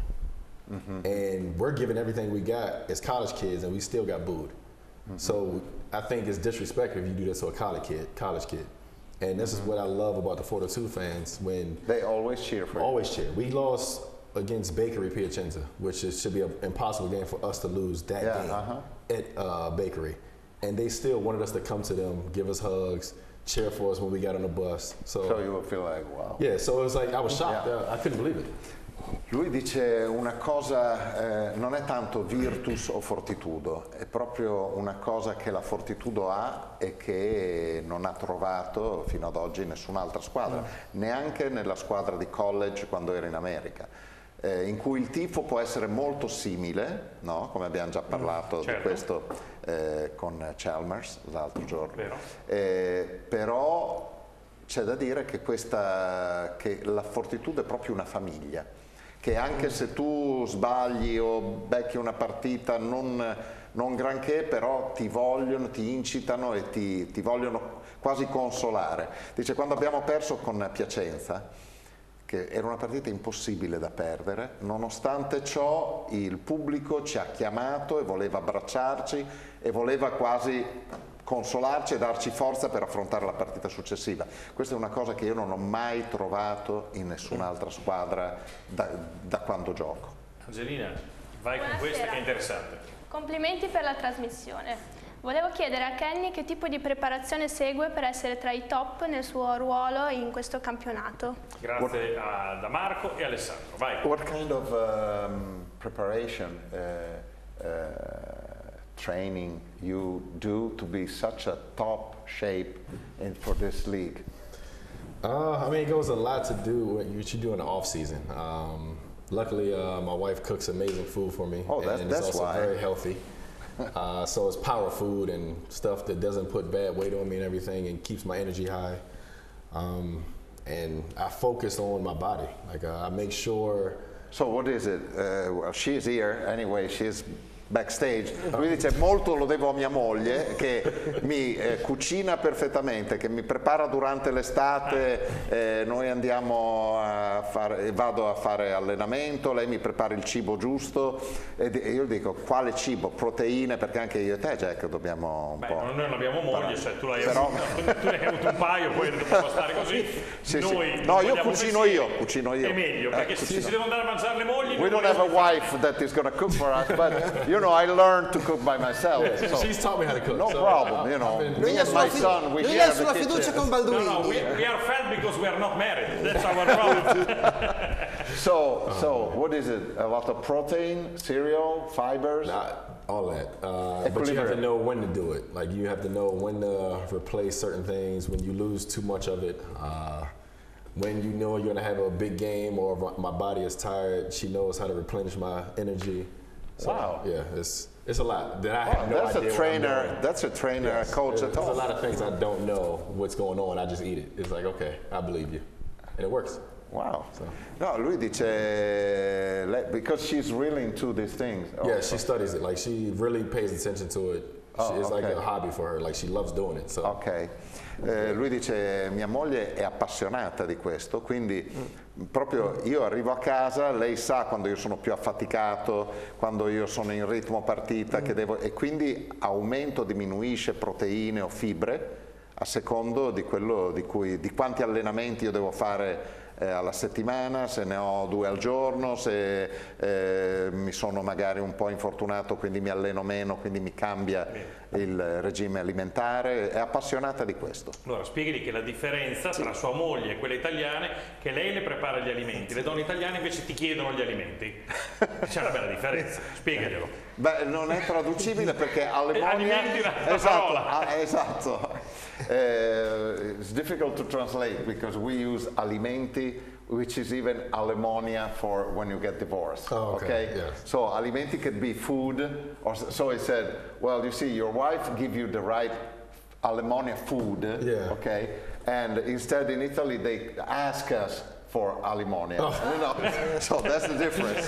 And we're giving everything we got as college kids, and we still got booed. So I think it's disrespectful if you do this to a college kid. College kid, and this is what I love about the Fortitudo fans when They always cheer for you. always cheer. We lost against Bakery Piacenza, which is, should be an impossible game for us to lose that Yeah, game uh-huh. at uh, Bakery. And they still wanted us to come to them, give us hugs, cheer for us when we got on the bus. So, So you will feel like, wow. yeah, so it was like, I was shocked. Yeah. Uh, I couldn't believe it. Lui dice una cosa, eh, non è tanto Virtus o Fortitudo, è proprio una cosa che la Fortitudo ha e che non ha trovato fino ad oggi nessun'altra squadra, neanche nella squadra di college quando era in America, eh, in cui il tifo può essere molto simile, no? Come abbiamo già parlato certo. di questo eh, con Chalmers l'altro giorno, Vero. Eh, però c'è da dire che, questa, che la Fortitudo è proprio una famiglia, che anche se tu sbagli o becchi una partita non, non granché, però ti vogliono, ti incitano e ti, ti vogliono quasi consolare. Dice, quando abbiamo perso con Piacenza, che era una partita impossibile da perdere, nonostante ciò il pubblico ci ha chiamato e voleva abbracciarci e voleva quasi consolarci e darci forza per affrontare la partita successiva. Questa è una cosa che io non ho mai trovato in nessun'altra squadra da, da quando gioco. Angelina, vai con Buonasera. questa che è interessante. Complimenti per la trasmissione. Volevo chiedere a Kenny che tipo di preparazione segue per essere tra i top nel suo ruolo in questo campionato. Grazie a, da Marco e Alessandro, vai. What kind of um, preparation, uh, uh, training you do to be such a top shape in, for this league? Uh, I mean, it goes a lot to do what you do in the off season. Um, luckily, uh, my wife cooks amazing food for me, Oh, that's- and that's it's also why. very healthy. Uh, so it's power food and stuff that doesn't put bad weight on me and everything, and keeps my energy high. Um, and I focus on my body. Like uh, I make sure. So what is it? Uh, well, she's here anyway. She's backstage, lui dice molto lo devo a mia moglie che mi eh, cucina perfettamente, che mi prepara durante l'estate, eh, noi andiamo a fare, vado a fare allenamento, lei mi prepara il cibo giusto e io dico quale cibo? Proteine, perché anche io e te Jack dobbiamo un Beh, po'... noi non abbiamo moglie, cioè tu l'hai Però... avuto, tu ne hai avuto un paio, poi dobbiamo stare così. Sì, noi sì. No, io cucino io, cucino io. È meglio, perché eh, se si devono andare a mangiare le mogli... We don't have a wife that is going to cook for us, but you know, I learned to cook by myself. Yeah, so she's taught me how to cook. No so problem, you know. Me and my son, we share the sulla kitchen. fiducia con No, Balduini. no, we, we are fat because we are not married. That's our problem. So, so what is it? A lot of protein, cereal, fibers? Not all that. Uh, but you have to know when to do it. Like you have to know when to replace certain things, when you lose too much of it. Uh, when you know you're gonna have a big game or my body is tired, she knows how to replenish my energy. So, Wow. Yeah, it's it's a lot that I Oh, have no that's idea a what I'm trainer. doing. That's a trainer, Yes, a coach there's, at there's all. a lot of things I don't know what's going on. I just eat it. It's like, okay, I believe you, and it works. Wow. So. No, lui dice le- because she's really into these things. Yeah, also. she studies it. Like she really pays attention to it. She, Oh, it's like okay. a hobby for her. Like she loves doing it. So. Ok, eh, lui dice mia moglie è appassionata di questo, quindi proprio io arrivo a casa, lei sa quando io sono più affaticato, quando io sono in ritmo partita che devo, e quindi aumento, diminuisce proteine o fibre a secondo di, quello di, cui, di quanti allenamenti io devo fare eh, alla settimana, se ne ho due al giorno, se eh, mi sono magari un po' infortunato quindi mi alleno meno, quindi mi cambia il regime alimentare, è appassionata di questo. Allora, spieghi che la differenza tra sua moglie e quelle italiane è che lei le prepara gli alimenti, le donne italiane invece ti chiedono gli alimenti. C'è una bella differenza, spiegaglielo. Beh, non è traducibile perché Allemonia... Alimenti è una esatto, parola. ah, esatto. Eh, it's difficult to translate because we use alimenti, which is even Allemonia for when you get divorced. Oh, okay, yes. So alimenti could be food, or so he said. Well, you see, your wife give you the right Allemonia food, Yeah. okay, and instead in Italy they ask us for Allemonia. Oh. You know? So that's the difference.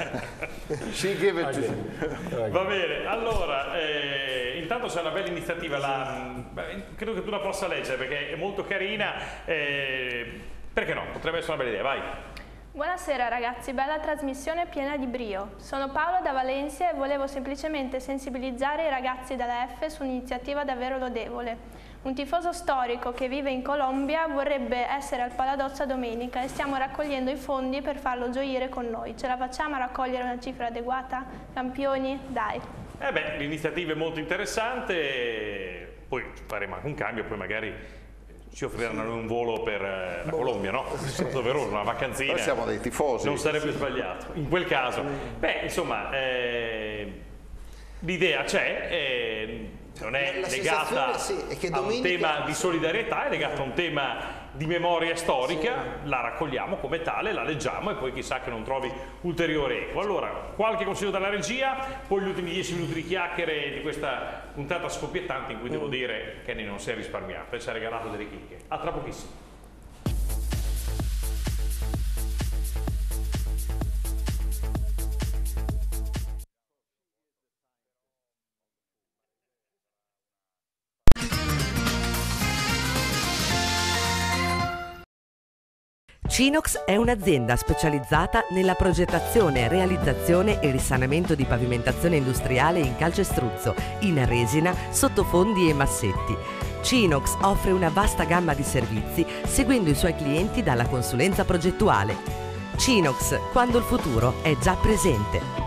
She give it to you. Va bene, allora, eh, intanto c'è una bella iniziativa, la, beh, credo che tu la possa leggere perché è molto carina, eh, perché no? Potrebbe essere una bella idea, vai. Buonasera ragazzi, bella trasmissione piena di brio. Sono Paolo da Valencia e volevo semplicemente sensibilizzare i ragazzi della F su un'iniziativa davvero lodevole. Un tifoso storico che vive in Colombia vorrebbe essere al Paladozza domenica e stiamo raccogliendo i fondi per farlo gioire con noi. Ce la facciamo a raccogliere una cifra adeguata? Campioni? Dai! Eh beh, l'iniziativa è molto interessante, poi faremo anche un cambio, poi magari ci offriranno un volo per eh, la Colombia, no? Doveroso, una vacanzina. Noi siamo dei tifosi. Non sarebbe sbagliato, in quel caso. Beh, insomma, eh, l'idea c'è, eh, non è La legata sensazione, sì, è che a un domenica- tema di solidarietà, è legata a un tema di memoria storica, la raccogliamo come tale, la leggiamo e poi chissà che non trovi ulteriore eco. Allora, qualche consiglio dalla regia, poi gli ultimi dieci minuti di chiacchiere di questa puntata scoppiettante in cui devo dire che ne non si è risparmiato e ci ha regalato delle chicche. A tra pochissimo. Cinox è un'azienda specializzata nella progettazione, realizzazione e risanamento di pavimentazione industriale in calcestruzzo, in resina, sottofondi e massetti. Cinox offre una vasta gamma di servizi seguendo i suoi clienti dalla consulenza progettuale. Cinox, quando il futuro è già presente.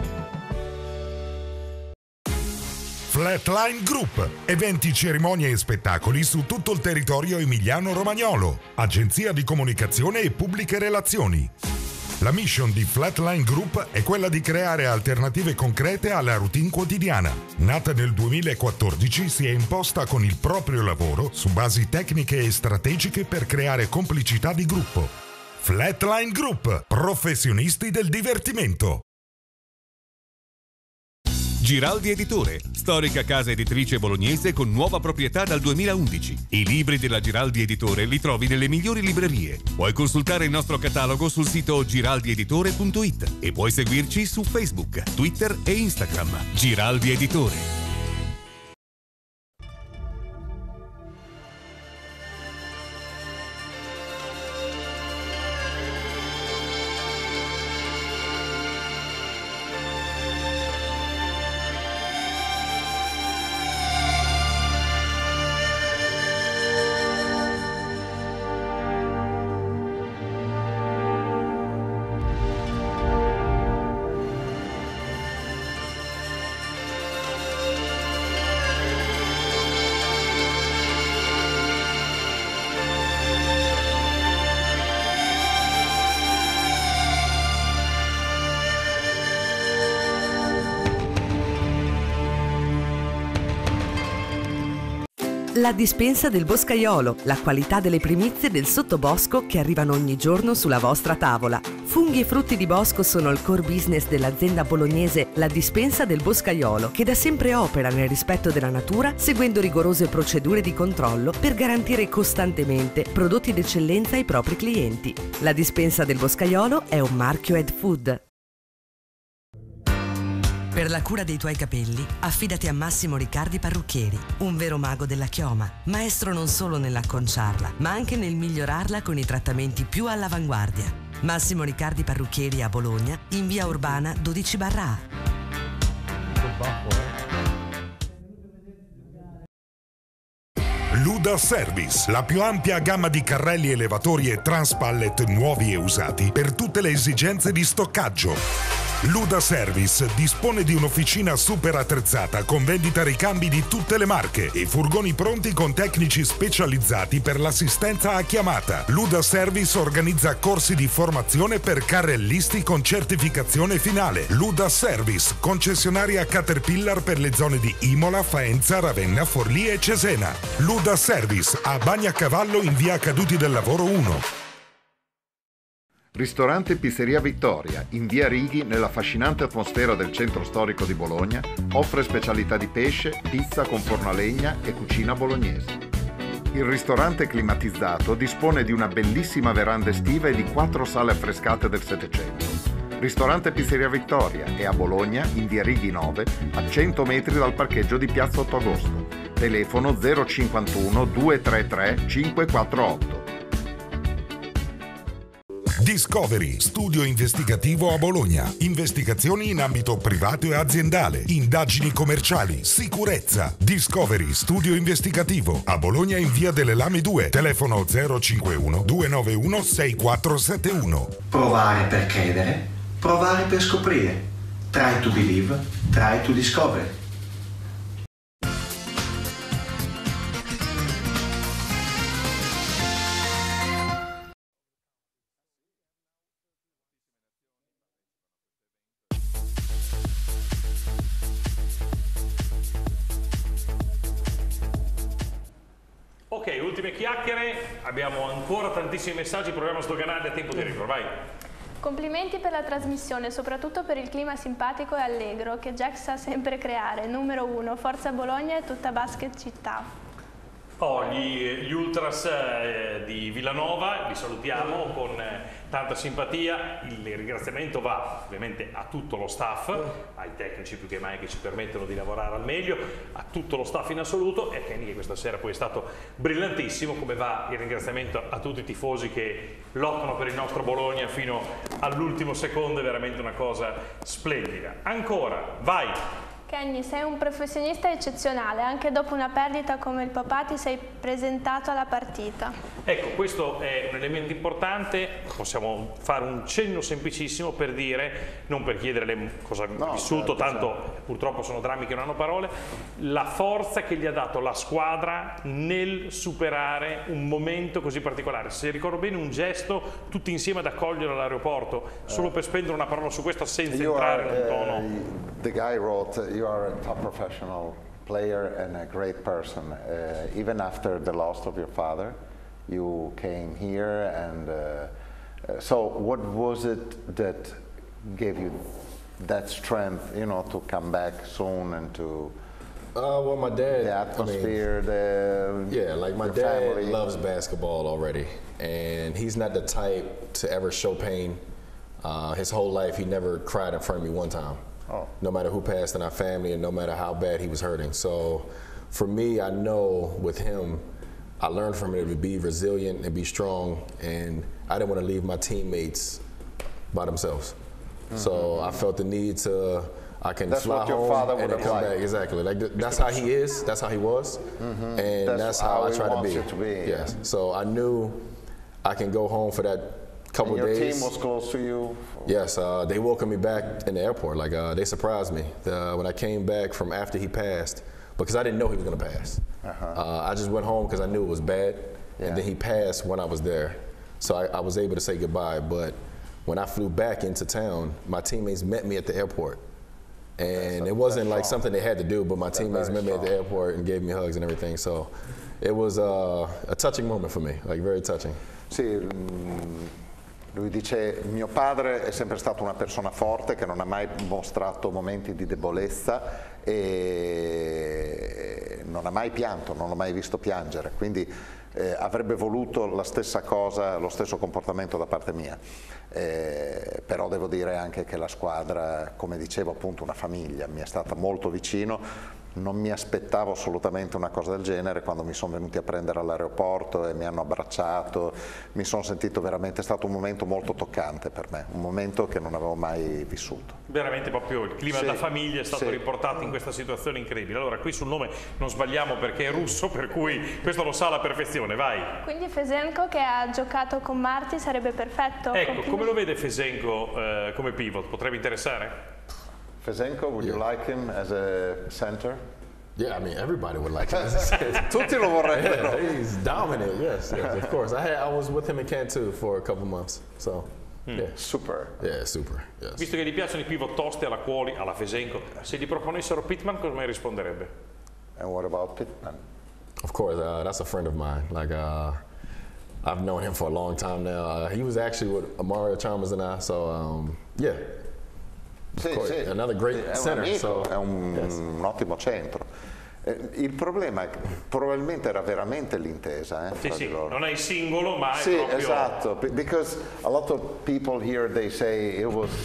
Flatline Group, eventi, cerimonie e spettacoli su tutto il territorio emiliano-romagnolo, agenzia di comunicazione e pubbliche relazioni. La mission di Flatline Group è quella di creare alternative concrete alla routine quotidiana. Nata nel duemilaquattordici, si è imposta con il proprio lavoro su basi tecniche e strategiche per creare complicità di gruppo. Flatline Group, professionisti del divertimento. Giraldi Editore, storica casa editrice bolognese con nuova proprietà dal duemilaundici. I libri della Giraldi Editore li trovi nelle migliori librerie. Puoi consultare il nostro catalogo sul sito giraldi editore punto it e puoi seguirci su Facebook, Twitter e Instagram. Giraldi Editore. La dispensa del Boscaiolo, la qualità delle primizie del sottobosco che arrivano ogni giorno sulla vostra tavola. Funghi e frutti di bosco sono il core business dell'azienda bolognese La Dispensa del Boscaiolo, che da sempre opera nel rispetto della natura, seguendo rigorose procedure di controllo per garantire costantemente prodotti d'eccellenza ai propri clienti. La Dispensa del Boscaiolo è un marchio Ed Food. Per la cura dei tuoi capelli, affidati a Massimo Riccardi Parrucchieri, un vero mago della chioma, maestro non solo nell'acconciarla, ma anche nel migliorarla con i trattamenti più all'avanguardia. Massimo Riccardi Parrucchieri a Bologna, in via Urbana dodici barra A. Luda Service, la più ampia gamma di carrelli elevatori e transpallet nuovi e usati per tutte le esigenze di stoccaggio. Luda Service dispone di un'officina super attrezzata con vendita ricambi di tutte le marche e furgoni pronti con tecnici specializzati per l'assistenza a chiamata. Luda Service organizza corsi di formazione per carrellisti con certificazione finale. Luda Service, concessionaria Caterpillar per le zone di Imola, Faenza, Ravenna, Forlì e Cesena. Luda Service a Bagnacavallo in via Caduti del Lavoro uno. Ristorante e Pizzeria Vittoria, in via Righi, nella affascinante atmosfera del centro storico di Bologna, offre specialità di pesce, pizza con forno a legna e cucina bolognese. Il ristorante climatizzato dispone di una bellissima veranda estiva e di quattro sale affrescate del Settecento. Ristorante e Pizzeria Vittoria è a Bologna, in via Righi nove, a cento metri dal parcheggio di Piazza otto agosto. Telefono zero cinquantuno duecentotrentatré cinquecentoquarantotto. Discovery, studio investigativo a Bologna. Investigazioni in ambito privato e aziendale, indagini commerciali, sicurezza. Discovery, studio investigativo a Bologna in via delle Lame due. Telefono zero cinquantuno duecentonovantuno sessantaquattro settantuno. Provare per credere, provare per scoprire. Try to believe, try to discover. Ok, ultime chiacchiere, abbiamo ancora tantissimi messaggi, proviamo a sdoganarli a tempo di recupero, vai. Complimenti per la trasmissione, soprattutto per il clima simpatico e allegro che Jack sa sempre creare. Numero uno, Forza Bologna e tutta basket città. Oh, gli, gli Ultras eh, di Villanova, li salutiamo con eh, tanta simpatia. Il ringraziamento va ovviamente a tutto lo staff, ai tecnici più che mai che ci permettono di lavorare al meglio, a tutto lo staff in assoluto e a Kenny che questa sera poi è stato brillantissimo. Come va il ringraziamento a tutti i tifosi che lottano per il nostro Bologna fino all'ultimo secondo, è veramente una cosa splendida. Ancora, vai! Kenny, sei un professionista eccezionale, anche dopo una perdita come il papà ti sei presentato alla partita. Ecco, questo è un elemento importante, possiamo fare un cenno semplicissimo per dire, non per chiedere le, cosa ha no, vissuto, certo, tanto certo. Purtroppo sono drammi che non hanno parole, la forza che gli ha dato la squadra nel superare un momento così particolare. Se ricordo bene un gesto tutti insieme ad accogliere all'aeroporto, solo uh, per spendere una parola su questo senza entrare in un tono. Uh, the guy wrote, you are a top professional player and a great person. Uh, even after the loss of your father, you came here and uh, uh, so what was it that gave you that strength, you know, to come back soon and to Uh, well, my dad, the atmosphere, I mean, the yeah, like my your dad family. loves basketball already, and he's not the type to ever show pain. Uh, his whole life, he never cried in front of me one time. Oh. No matter who passed in our family, and no matter how bad he was hurting. So, for me, I know with him, I learned from him to be resilient and be strong, and I didn't want to leave my teammates by themselves. Mm-hmm. So I felt the need to. I can that's fly what your home father and would then have come liked. back. Exactly. Like th that's how he is. That's how he was, Mm-hmm. and That's that's, how, how I he try to wants be. you to be, Yes. yeah. So I knew I can go home for that couple And your days. team was close to you? Yes. Uh, they welcomed me back in the airport. Like uh, they surprised me the, when I came back from after he passed, because I didn't know he was going to pass. Uh-huh. Uh, I just went home because I knew it was bad, Yeah. and then he passed when I was there. So I, I was able to say goodbye. But when I flew back into town, my teammates met me at the airport. And That's- it wasn't that's like strong. something they had to do, but my That's teammates very met me at the strong. airport and gave me hugs and everything. So it was uh, a touching moment for me, like very touching. Sì, mm, lui dice mio padre è sempre stato una persona forte che non ha mai mostrato momenti di debolezza e non ha mai pianto, non l'ho mai visto piangere, quindi eh, avrebbe voluto la stessa cosa, lo stesso comportamento da parte mia. Eh, però devo dire anche che la squadra, come dicevo, appunto una famiglia, mi è stata molto vicino. Non mi aspettavo assolutamente una cosa del genere. Quando mi sono venuti a prendere all'aeroporto e mi hanno abbracciato, mi sono sentito veramente, è stato un momento molto toccante per me, un momento che non avevo mai vissuto. Veramente proprio il clima Sì, da famiglia è stato sì. riportato in questa situazione incredibile. Allora qui sul nome non sbagliamo perché è russo, per cui questo lo sa alla perfezione, vai. Quindi Fesenko che ha giocato con Marti sarebbe perfetto? Ecco, Complimenti. come lo vede Fesenko eh, come pivot? Potrebbe interessare? Fesenko, would you like him as a center? Yeah, I mean, everybody would like him. Tutti lo vorrebbero. Yeah, he's dominant, yes, yes, of course. I, had, I was with him in Cantu for a couple months, so, yeah. Super. Yeah, super, yes. Visto che gli piacciono i pivot tosti alla Cuoli, alla Fesenko, se gli proponessero Pittman cosa mai risponderebbe? And what about Pittman? Of course, uh, that's a friend of mine. Like, uh, I've known him for a long time now. Uh, he was actually with Mario Chalmers and I, so, um, yeah. Sì, course, sì. another great È un center, amico, so, è un, yes. un ottimo centro. Eh, il problema è che probabilmente era veramente l'intesa. Eh, Sì, fra sì, di loro. non è il singolo, ma è Sì, proprio... esatto, be- because a lot of people here they say it was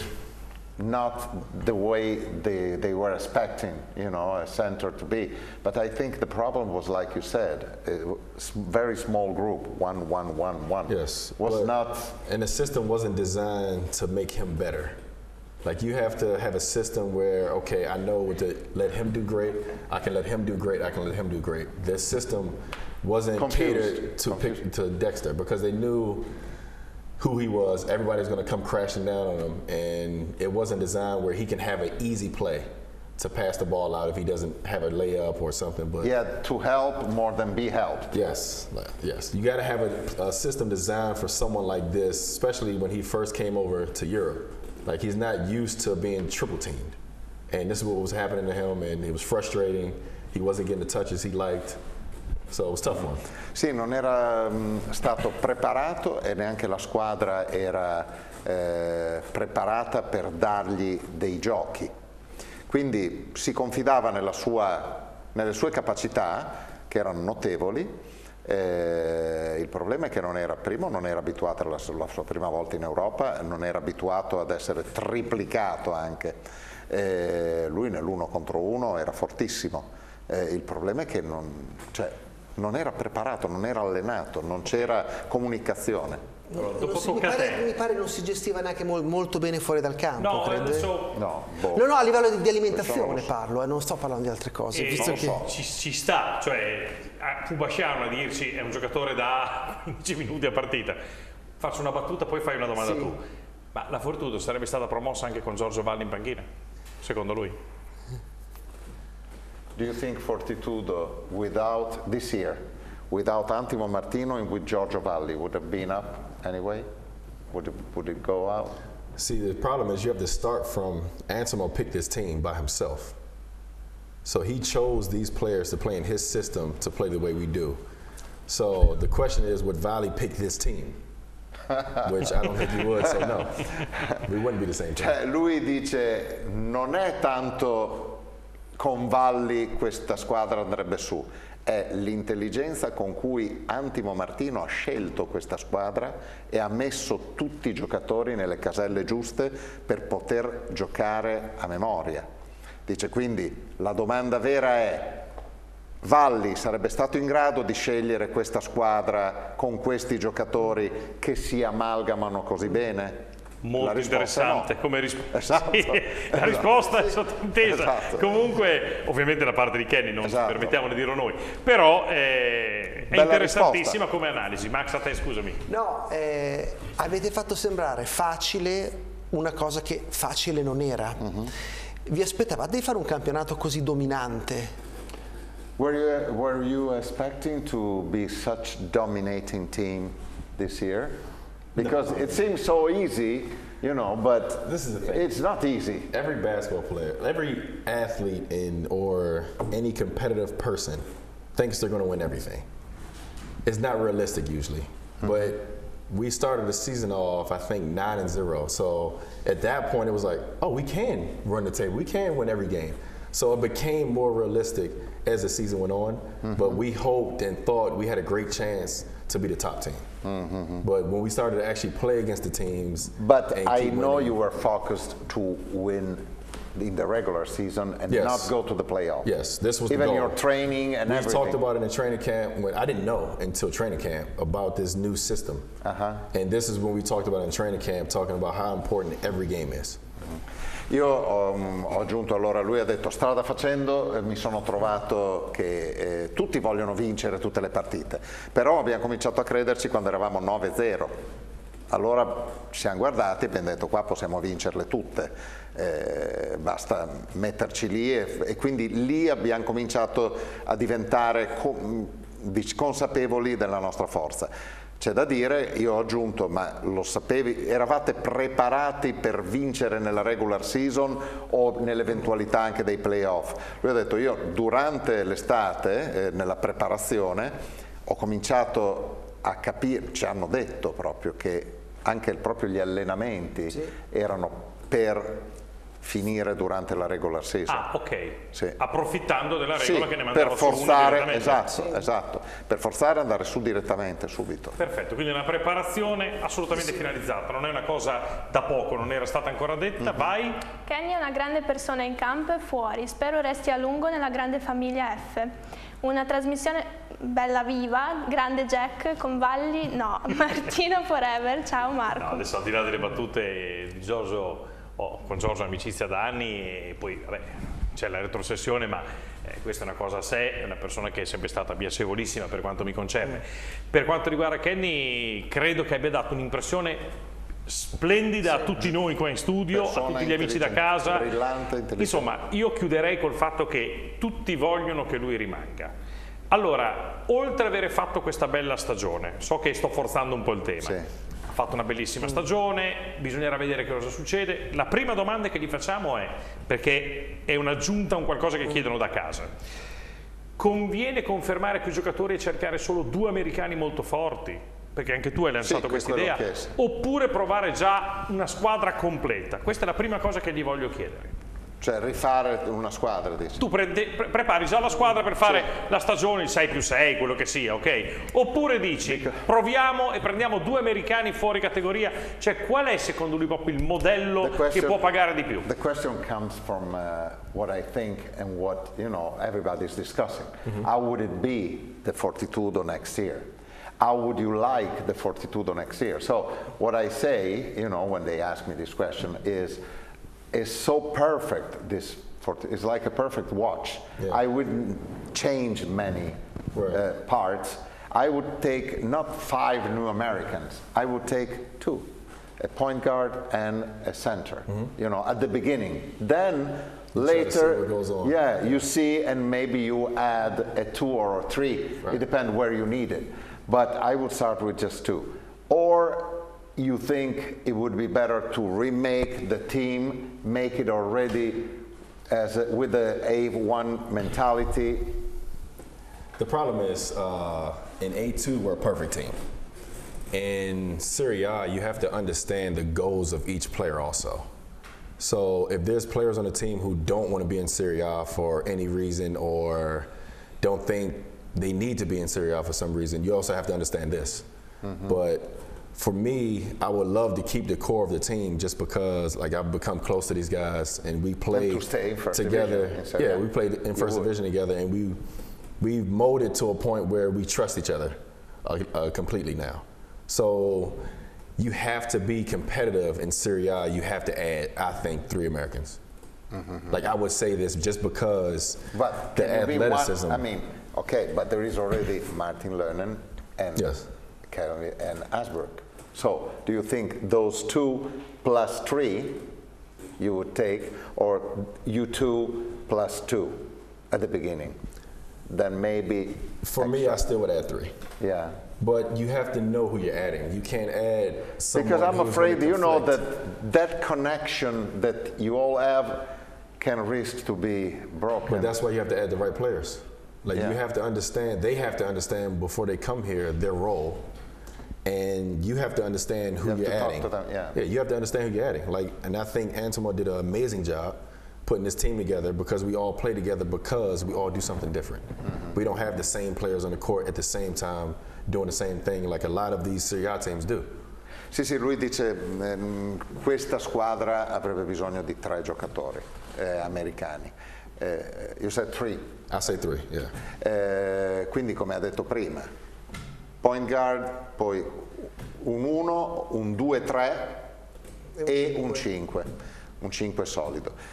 not the way they, they were expecting, you know, a center to be. But I think the problem was, like you said, a s- very small group, one, one, one, one. Yes. Was but- not. And the system wasn't designed to make him better. Like you have to have a system where, okay, I know what to let him do great, I can let him do great, I can let him do great. This system wasn't Confused. catered to pick, to Dexter because they knew who he was. Everybody's going to come crashing down on him, and it wasn't designed where he can have an easy play to pass the ball out if he doesn't have a layup or something. But He had to help more than be helped. yes, like, yes, you got to have a, a system designed for someone like this, especially when he first came over to Europe. Like he's not used to being triple teamed, and this is what was happening to him, and it was frustrating. He wasn't getting the touches he liked, so it was a tough one. Sì, non era mh, stato preparato e neanche la squadra era eh, preparata per dargli dei giochi. Quindi si confidava nella sua, nelle sue capacità, che erano notevoli. Eh, il problema è che non era, primo, non era abituato alla la sua prima volta in Europa, non era abituato ad essere triplicato anche. Eh, lui nell'uno contro uno era fortissimo. Eh, il problema è che non, cioè, non era preparato, non era allenato, non c'era comunicazione. Non- dopo non si- mi, tocca a pare, te. mi pare non si gestiva neanche mol- molto bene fuori dal campo. No, crede? adesso No, boh. No, no, a livello di, di Questo non alimentazione lo so. parlo, eh, non sto parlando di altre cose. eh, visto che- ci, ci sta, cioè a Pubasciano a dirci è un giocatore da quindici minuti a partita. Faccio una battuta, poi fai una domanda Sì. tu. Ma la Fortitudo sarebbe stata promossa anche con Giorgio Valli in panchina, secondo lui? Do you think Fortitudo without this year, without Antimo Martino and with Giorgio Valli would have been up anyway? Would it, would it go out? See, the problem is you have to start from Antimo picked this team by himself. So he chose these players to play in his system to play the way we do. So the question is, would Valley pick this team? which I don't think you would, so no, we wouldn't be the same team. Cioè, lui dice non è tanto con Valli questa squadra andrebbe su, è l'intelligenza con cui Antimo Martino ha scelto questa squadra e ha messo tutti i giocatori nelle caselle giuste per poter giocare a memoria. Dice quindi la domanda vera è: Valli sarebbe stato in grado di scegliere questa squadra con questi giocatori che si amalgamano così bene? Molto interessante no. come risposta. Esatto, Sì, la esatto, risposta sì, è sottintesa. Esatto. Comunque, ovviamente da parte di Kenny non Esatto. ci permettiamo di dirlo noi, però eh, è Bella interessantissima risposta. come analisi. Max, a te scusami. No, eh, avete fatto sembrare facile una cosa che facile non era. Mm-hmm. Vi aspettavate di fare un campionato così dominante? Were you, were you expecting to be such dominating team this year? Because no. It seems so easy, you know, but this is the thing. It's not easy. Every basketball player, every athlete in or any competitive person thinks they're going to win everything. It's not realistic usually, hmm. but we started the season off, I think, nine and zero. So at that point, it was like, oh, we can run the table. We can win every game. So it became more realistic as the season went on, mm-hmm. but we hoped and thought we had a great chance to be the top team. Mm-hmm. But when we started to actually play against the teams, but I know winning, you were focused to win in the regular season and yes. not go to the playoff. Yes, this was even the goal. Your training and we everything. We talked about it in training camp. When I didn't know until training camp about this new system, uh-huh. and this is when we talked about it in training camp, talking about how important every game is. Io um, ho aggiunto allora, lui ha detto strada facendo eh, mi sono trovato che eh, tutti vogliono vincere tutte le partite, però abbiamo cominciato a crederci quando eravamo nove zero, allora ci siamo guardati e abbiamo detto qua possiamo vincerle tutte, eh, basta metterci lì e, e quindi lì abbiamo cominciato a diventare co- consapevoli della nostra forza. C'è da dire, io ho aggiunto, ma lo sapevi, eravate preparati per vincere nella regular season o nell'eventualità anche dei playoff? Lui ha detto, io durante l'estate, eh, nella preparazione, ho cominciato a capire, ci hanno detto proprio che anche proprio gli allenamenti sì. erano per finire durante la regular season. Ah, ok. Sì. Approfittando della regola sì, che ne mandava per su uno forzare, esatto, sì. esatto, per forzare ad andare su direttamente subito. Perfetto, quindi una preparazione assolutamente sì. finalizzata, non è una cosa da poco, non era stata ancora detta, mm-hmm. vai. Kenny è una grande persona in campo e fuori, spero resti a lungo nella grande famiglia F. Una trasmissione bella viva, grande Jack con Valli, no, Martino forever, ciao Marco. No, adesso al di là delle battute di Giorgio, oh, con Giorgio amicizia da anni e poi vabbè, c'è la retrocessione, ma eh, questa è una cosa a sé, è una persona che è sempre stata piacevolissima per quanto mi concerne. Per quanto riguarda Kenny, credo che abbia dato un'impressione splendida sì. a tutti noi qua in studio, persona a tutti gli amici da casa. Brillante, insomma, io chiuderei col fatto che tutti vogliono che lui rimanga. Allora, oltre ad avere fatto questa bella stagione, so che sto forzando un po' il tema, sì. ha fatto una bellissima stagione, bisognerà vedere che cosa succede. La prima domanda che gli facciamo è, perché è un'aggiunta a un qualcosa che chiedono da casa, conviene confermare più giocatori e cercare solo due americani molto forti? Perché anche tu hai lanciato sì, questa idea, oppure provare già una squadra completa? Questa è la prima cosa che gli voglio chiedere. Cioè rifare una squadra, dici? Tu pre pre prepari già la squadra per fare sì. la stagione, il sei più sei, quello che sia, ok? Oppure dici, proviamo e prendiamo due americani fuori categoria, cioè qual è secondo lui proprio il modello question, che può pagare di più? The question comes from uh, what I think and what, you know, everybody's discussing. Mm-hmm. How would it be the fortitudo next year? How would you like the fortitudo next year? So what I say, you know, when they ask me this question is, is so perfect, this is like a perfect watch. Yeah. I wouldn't change many right. uh, parts. I would take not five new Americans, I would take two, a point guard and a center, mm-hmm. you know, at the beginning. Then you later, yeah, you see and maybe you add a two or a three, right. it depends where you need it. But I would start with just two. Or you think it would be better to remake the team, make it already as a, with the A one mentality? The problem is uh, in A two we're a perfect team. in Serie A, you have to understand the goals of each player also. So if there's players on the team who don't want to be in Serie A for any reason or don't think they need to be in Serie A for some reason, you also have to understand this. Mm-hmm. But for me, I would love to keep the core of the team just because like I've become close to these guys and we played to together. Yeah, we played in first division together and we we molded to a point where we trust each other uh, uh, completely now. So you have to be competitive in Serie A. You have to add, I think, three Americans. Mm-hmm. Like I would say this just because but the athleticism. One, I mean, okay, but there is already Martin Lernen and yes. Kelly and Asberg. So do you think those two plus three you would take, or you two plus two at the beginning? Then maybe. For me, I still would add three. Yeah. But you have to know who you're adding. You can't add someone because I'm who's afraid, you know, conflict. that that connection that you all have can risk to be broken. But that's why you have to add the right players. Like yeah. you have to understand, they have to understand before they come here their role, and you have to understand who you have you're to adding. Talk to them, yeah. yeah, you have to understand who you're adding. Like, and I think Antimo did an amazing job putting this team together because we all play together because we all do something different. Mm-hmm. We don't have the same players on the court at the same time doing the same thing like a lot of these Serie A teams do. Sì, sì, lui dice ehm, questa squadra avrebbe bisogno di tre giocatori eh, americani. Eh, you said three. I say three, yeah. Eh, quindi come ha detto prima, point guard, poi un uno, un due tre e un cinque, un cinque solido.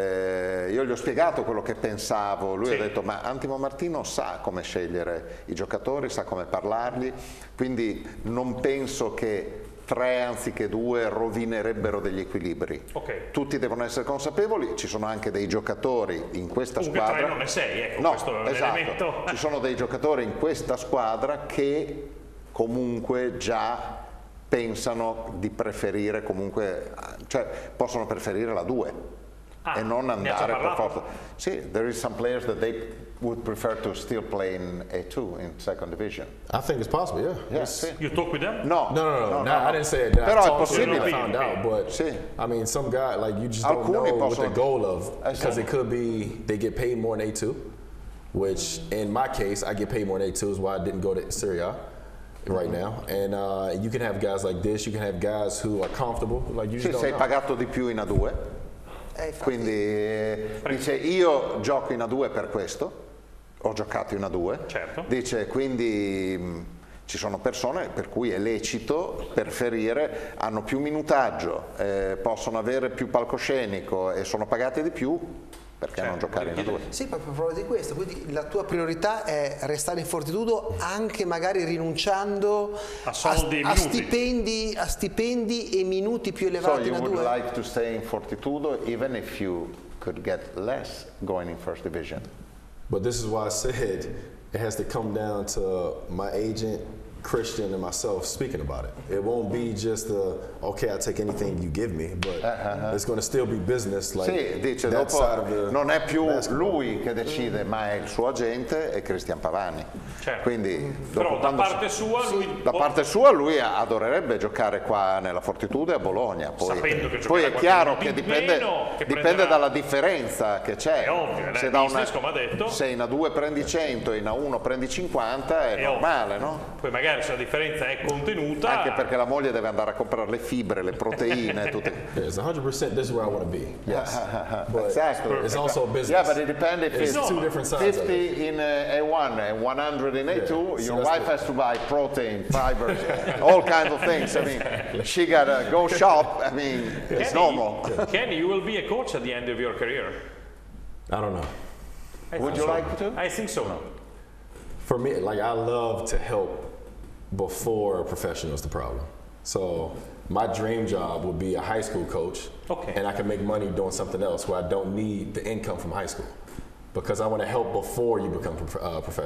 Eh, io gli ho spiegato quello che pensavo, lui sì. ha detto ma Antimo Martino sa come scegliere i giocatori, sa come parlargli, quindi non penso che tre anziché due rovinerebbero degli equilibri. Okay. Tutti devono essere consapevoli, ci sono anche dei giocatori in questa Comunque squadra. tre non ne sei, ecco, no, questo è un esatto. elemento. Ci sono dei giocatori in questa squadra che comunque già pensano di preferire comunque, cioè possono preferire la due. Ah, e non andare per forza. Sì, there is some players that they would prefer to still play in A two, in second division. I think it's possible, yeah. Yeah, yes. sì. You talk with them? No, no, no, no. no, no, no. I didn't say it. That Però I è possibile. I found out, but sì. I mean, some guy like you just Alcuni don't know possono... what the goal of, because esatto. it could be they get paid more in A two, which in my case I get paid more in A two is why I didn't go to Serie A right now. And uh, you can have guys like this. You can have guys who are comfortable, like you just sì, don't sei know. pagato di più in A due. Eh, Quindi eh, dice io gioco in A due per questo, ho giocato in A due, certo. Dice quindi mh, ci sono persone per cui è lecito preferire, hanno più minutaggio, eh, possono avere più palcoscenico e sono pagati di più, perché certo. non giocare in A due? Sì, proprio proprio di questo, quindi la tua priorità è restare in Fortitudo anche magari rinunciando a, soldi a, e a, stipendi, a stipendi e minuti più elevati So you in A due? would like to stay in Fortitudo even if you could get less going in first division? But this is why I said it has to come down to my agent, Christian, and myself speaking about it. It won't be just a, okay, I'll take anything you give me, but uh-huh. it's going to still be business. Like sì, dice, that dopo side of the non è più basketball. lui che decide, ma è il suo agente e Cristian Pavani. Certo. Quindi, però da parte sua lui da parte sua lui adorerebbe giocare qua nella Fortitudo e a Bologna. Poi, che poi è chiaro che dipende, meno, che dipende prenderà... dalla differenza che c'è. È ovvio, se, da una, come ha detto. se in A due prendi cento e in A uno prendi cinquanta è, è normale, ovvio. No? Poi magari se la differenza è contenuta, anche perché la moglie deve andare a comprare le fibre, le proteine, tutte. Yes, one hundred percent. This is where I want to be. Yes, but exactly. It's also a business. Yeah, but it depends if it's, it's two different sides. fifty in uh, A one and one hundred in A two. Yeah. Your So wife the... has to buy protein, fibers, all kinds of things. I mean, she gotta go shop. I mean, it's Kenny, normal. Kenny, you will be a coach at the end of your career. I don't know. I Would you so. like to? I think so. No. For me, like I love to help before a professional is the problem. So my dream job would be a high school coach, okay. and I can make money doing something else where I don't need the income from high school, because I want to help before you become a uh, professional.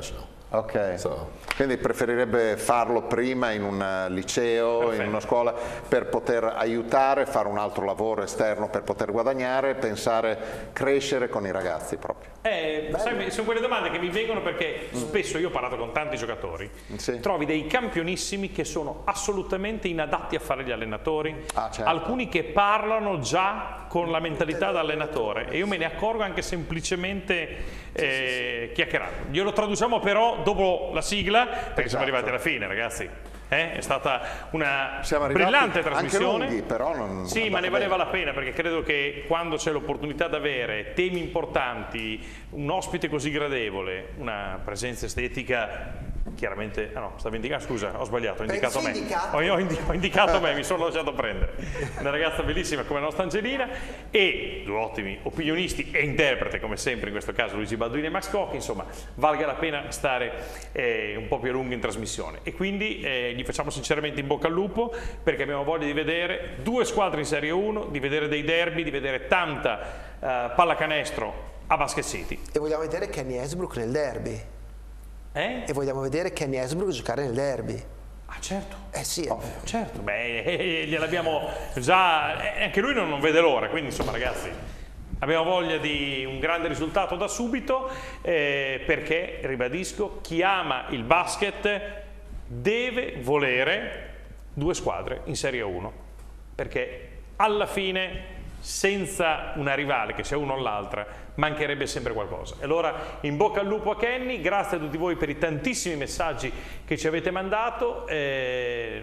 Ok, So. quindi preferirebbe farlo prima in un liceo, Perfetto. in una scuola, per poter aiutare, fare un altro lavoro esterno per poter guadagnare, pensare crescere con i ragazzi proprio. Eh, sai, sono quelle domande che mi vengono perché spesso io ho parlato con tanti giocatori, Sì. trovi dei campionissimi che sono assolutamente inadatti a fare gli allenatori, Ah, certo. alcuni che parlano già con la mentalità da allenatore e io me ne accorgo anche semplicemente eh, chiacchierando. Glielo traduciamo però dopo la sigla perché siamo Esatto. arrivati alla fine, ragazzi. Eh? È stata una Siamo arrivati brillante anche trasmissione. lunghi, però non- sì, non ma ne va valeva bene. la pena perché credo che quando c'è l'opportunità di avere temi importanti, un ospite così gradevole, una presenza estetica chiaramente, ah no, stavo indicando, scusa, ho sbagliato, ho indicato Penso me. indicato. Ho, ho indi- ho indicato me, mi sono lasciato prendere. Una ragazza bellissima come la nostra Angelina e due ottimi opinionisti e interprete, come sempre in questo caso Luigi Balduini e Max Cocchi, insomma, valga la pena stare eh, un po' più a lungo in trasmissione. E quindi eh, gli facciamo sinceramente in bocca al lupo perché abbiamo voglia di vedere due squadre in Serie uno, di vedere dei derby, di vedere tanta eh, pallacanestro a Basket City. E vogliamo vedere Kenny Esbrook nel derby. Eh? E vogliamo vedere Kenny Esbrook giocare nel derby. Ah certo. Eh sì, è Oh, certo, beh, eh, gliel'abbiamo già, eh, anche lui non, non vede l'ora, quindi insomma ragazzi, abbiamo voglia di un grande risultato da subito, eh, perché, ribadisco, chi ama il basket deve volere due squadre in Serie uno, perché alla fine senza una rivale, che sia uno o l'altra, mancherebbe sempre qualcosa. E allora in bocca al lupo a Kenny, grazie a tutti voi per i tantissimi messaggi che ci avete mandato. Eh,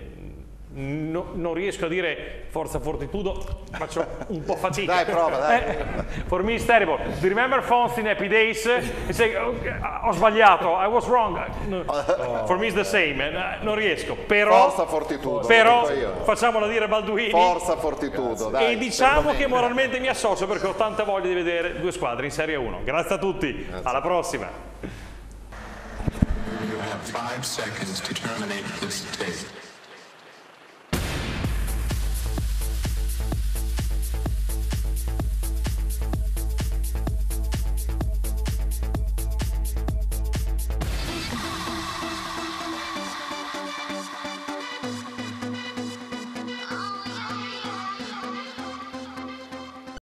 no, non riesco a dire forza fortitudo, faccio un po' fatica. Dai, prova, dai. Eh, for me it's terrible. Do you remember phones in Happy Days? You say, oh, ho sbagliato, I was wrong. No, for me it's the same. Eh, Non riesco, però, Forza fortitudo, però lo dico io. facciamola dire a Balduini. Forza fortitudo, dai. E diciamo perlomeno. che moralmente mi associo perché ho tanta voglia di vedere due squadre in Serie uno. Grazie a tutti, alla prossima. You have five seconds to terminate this tape.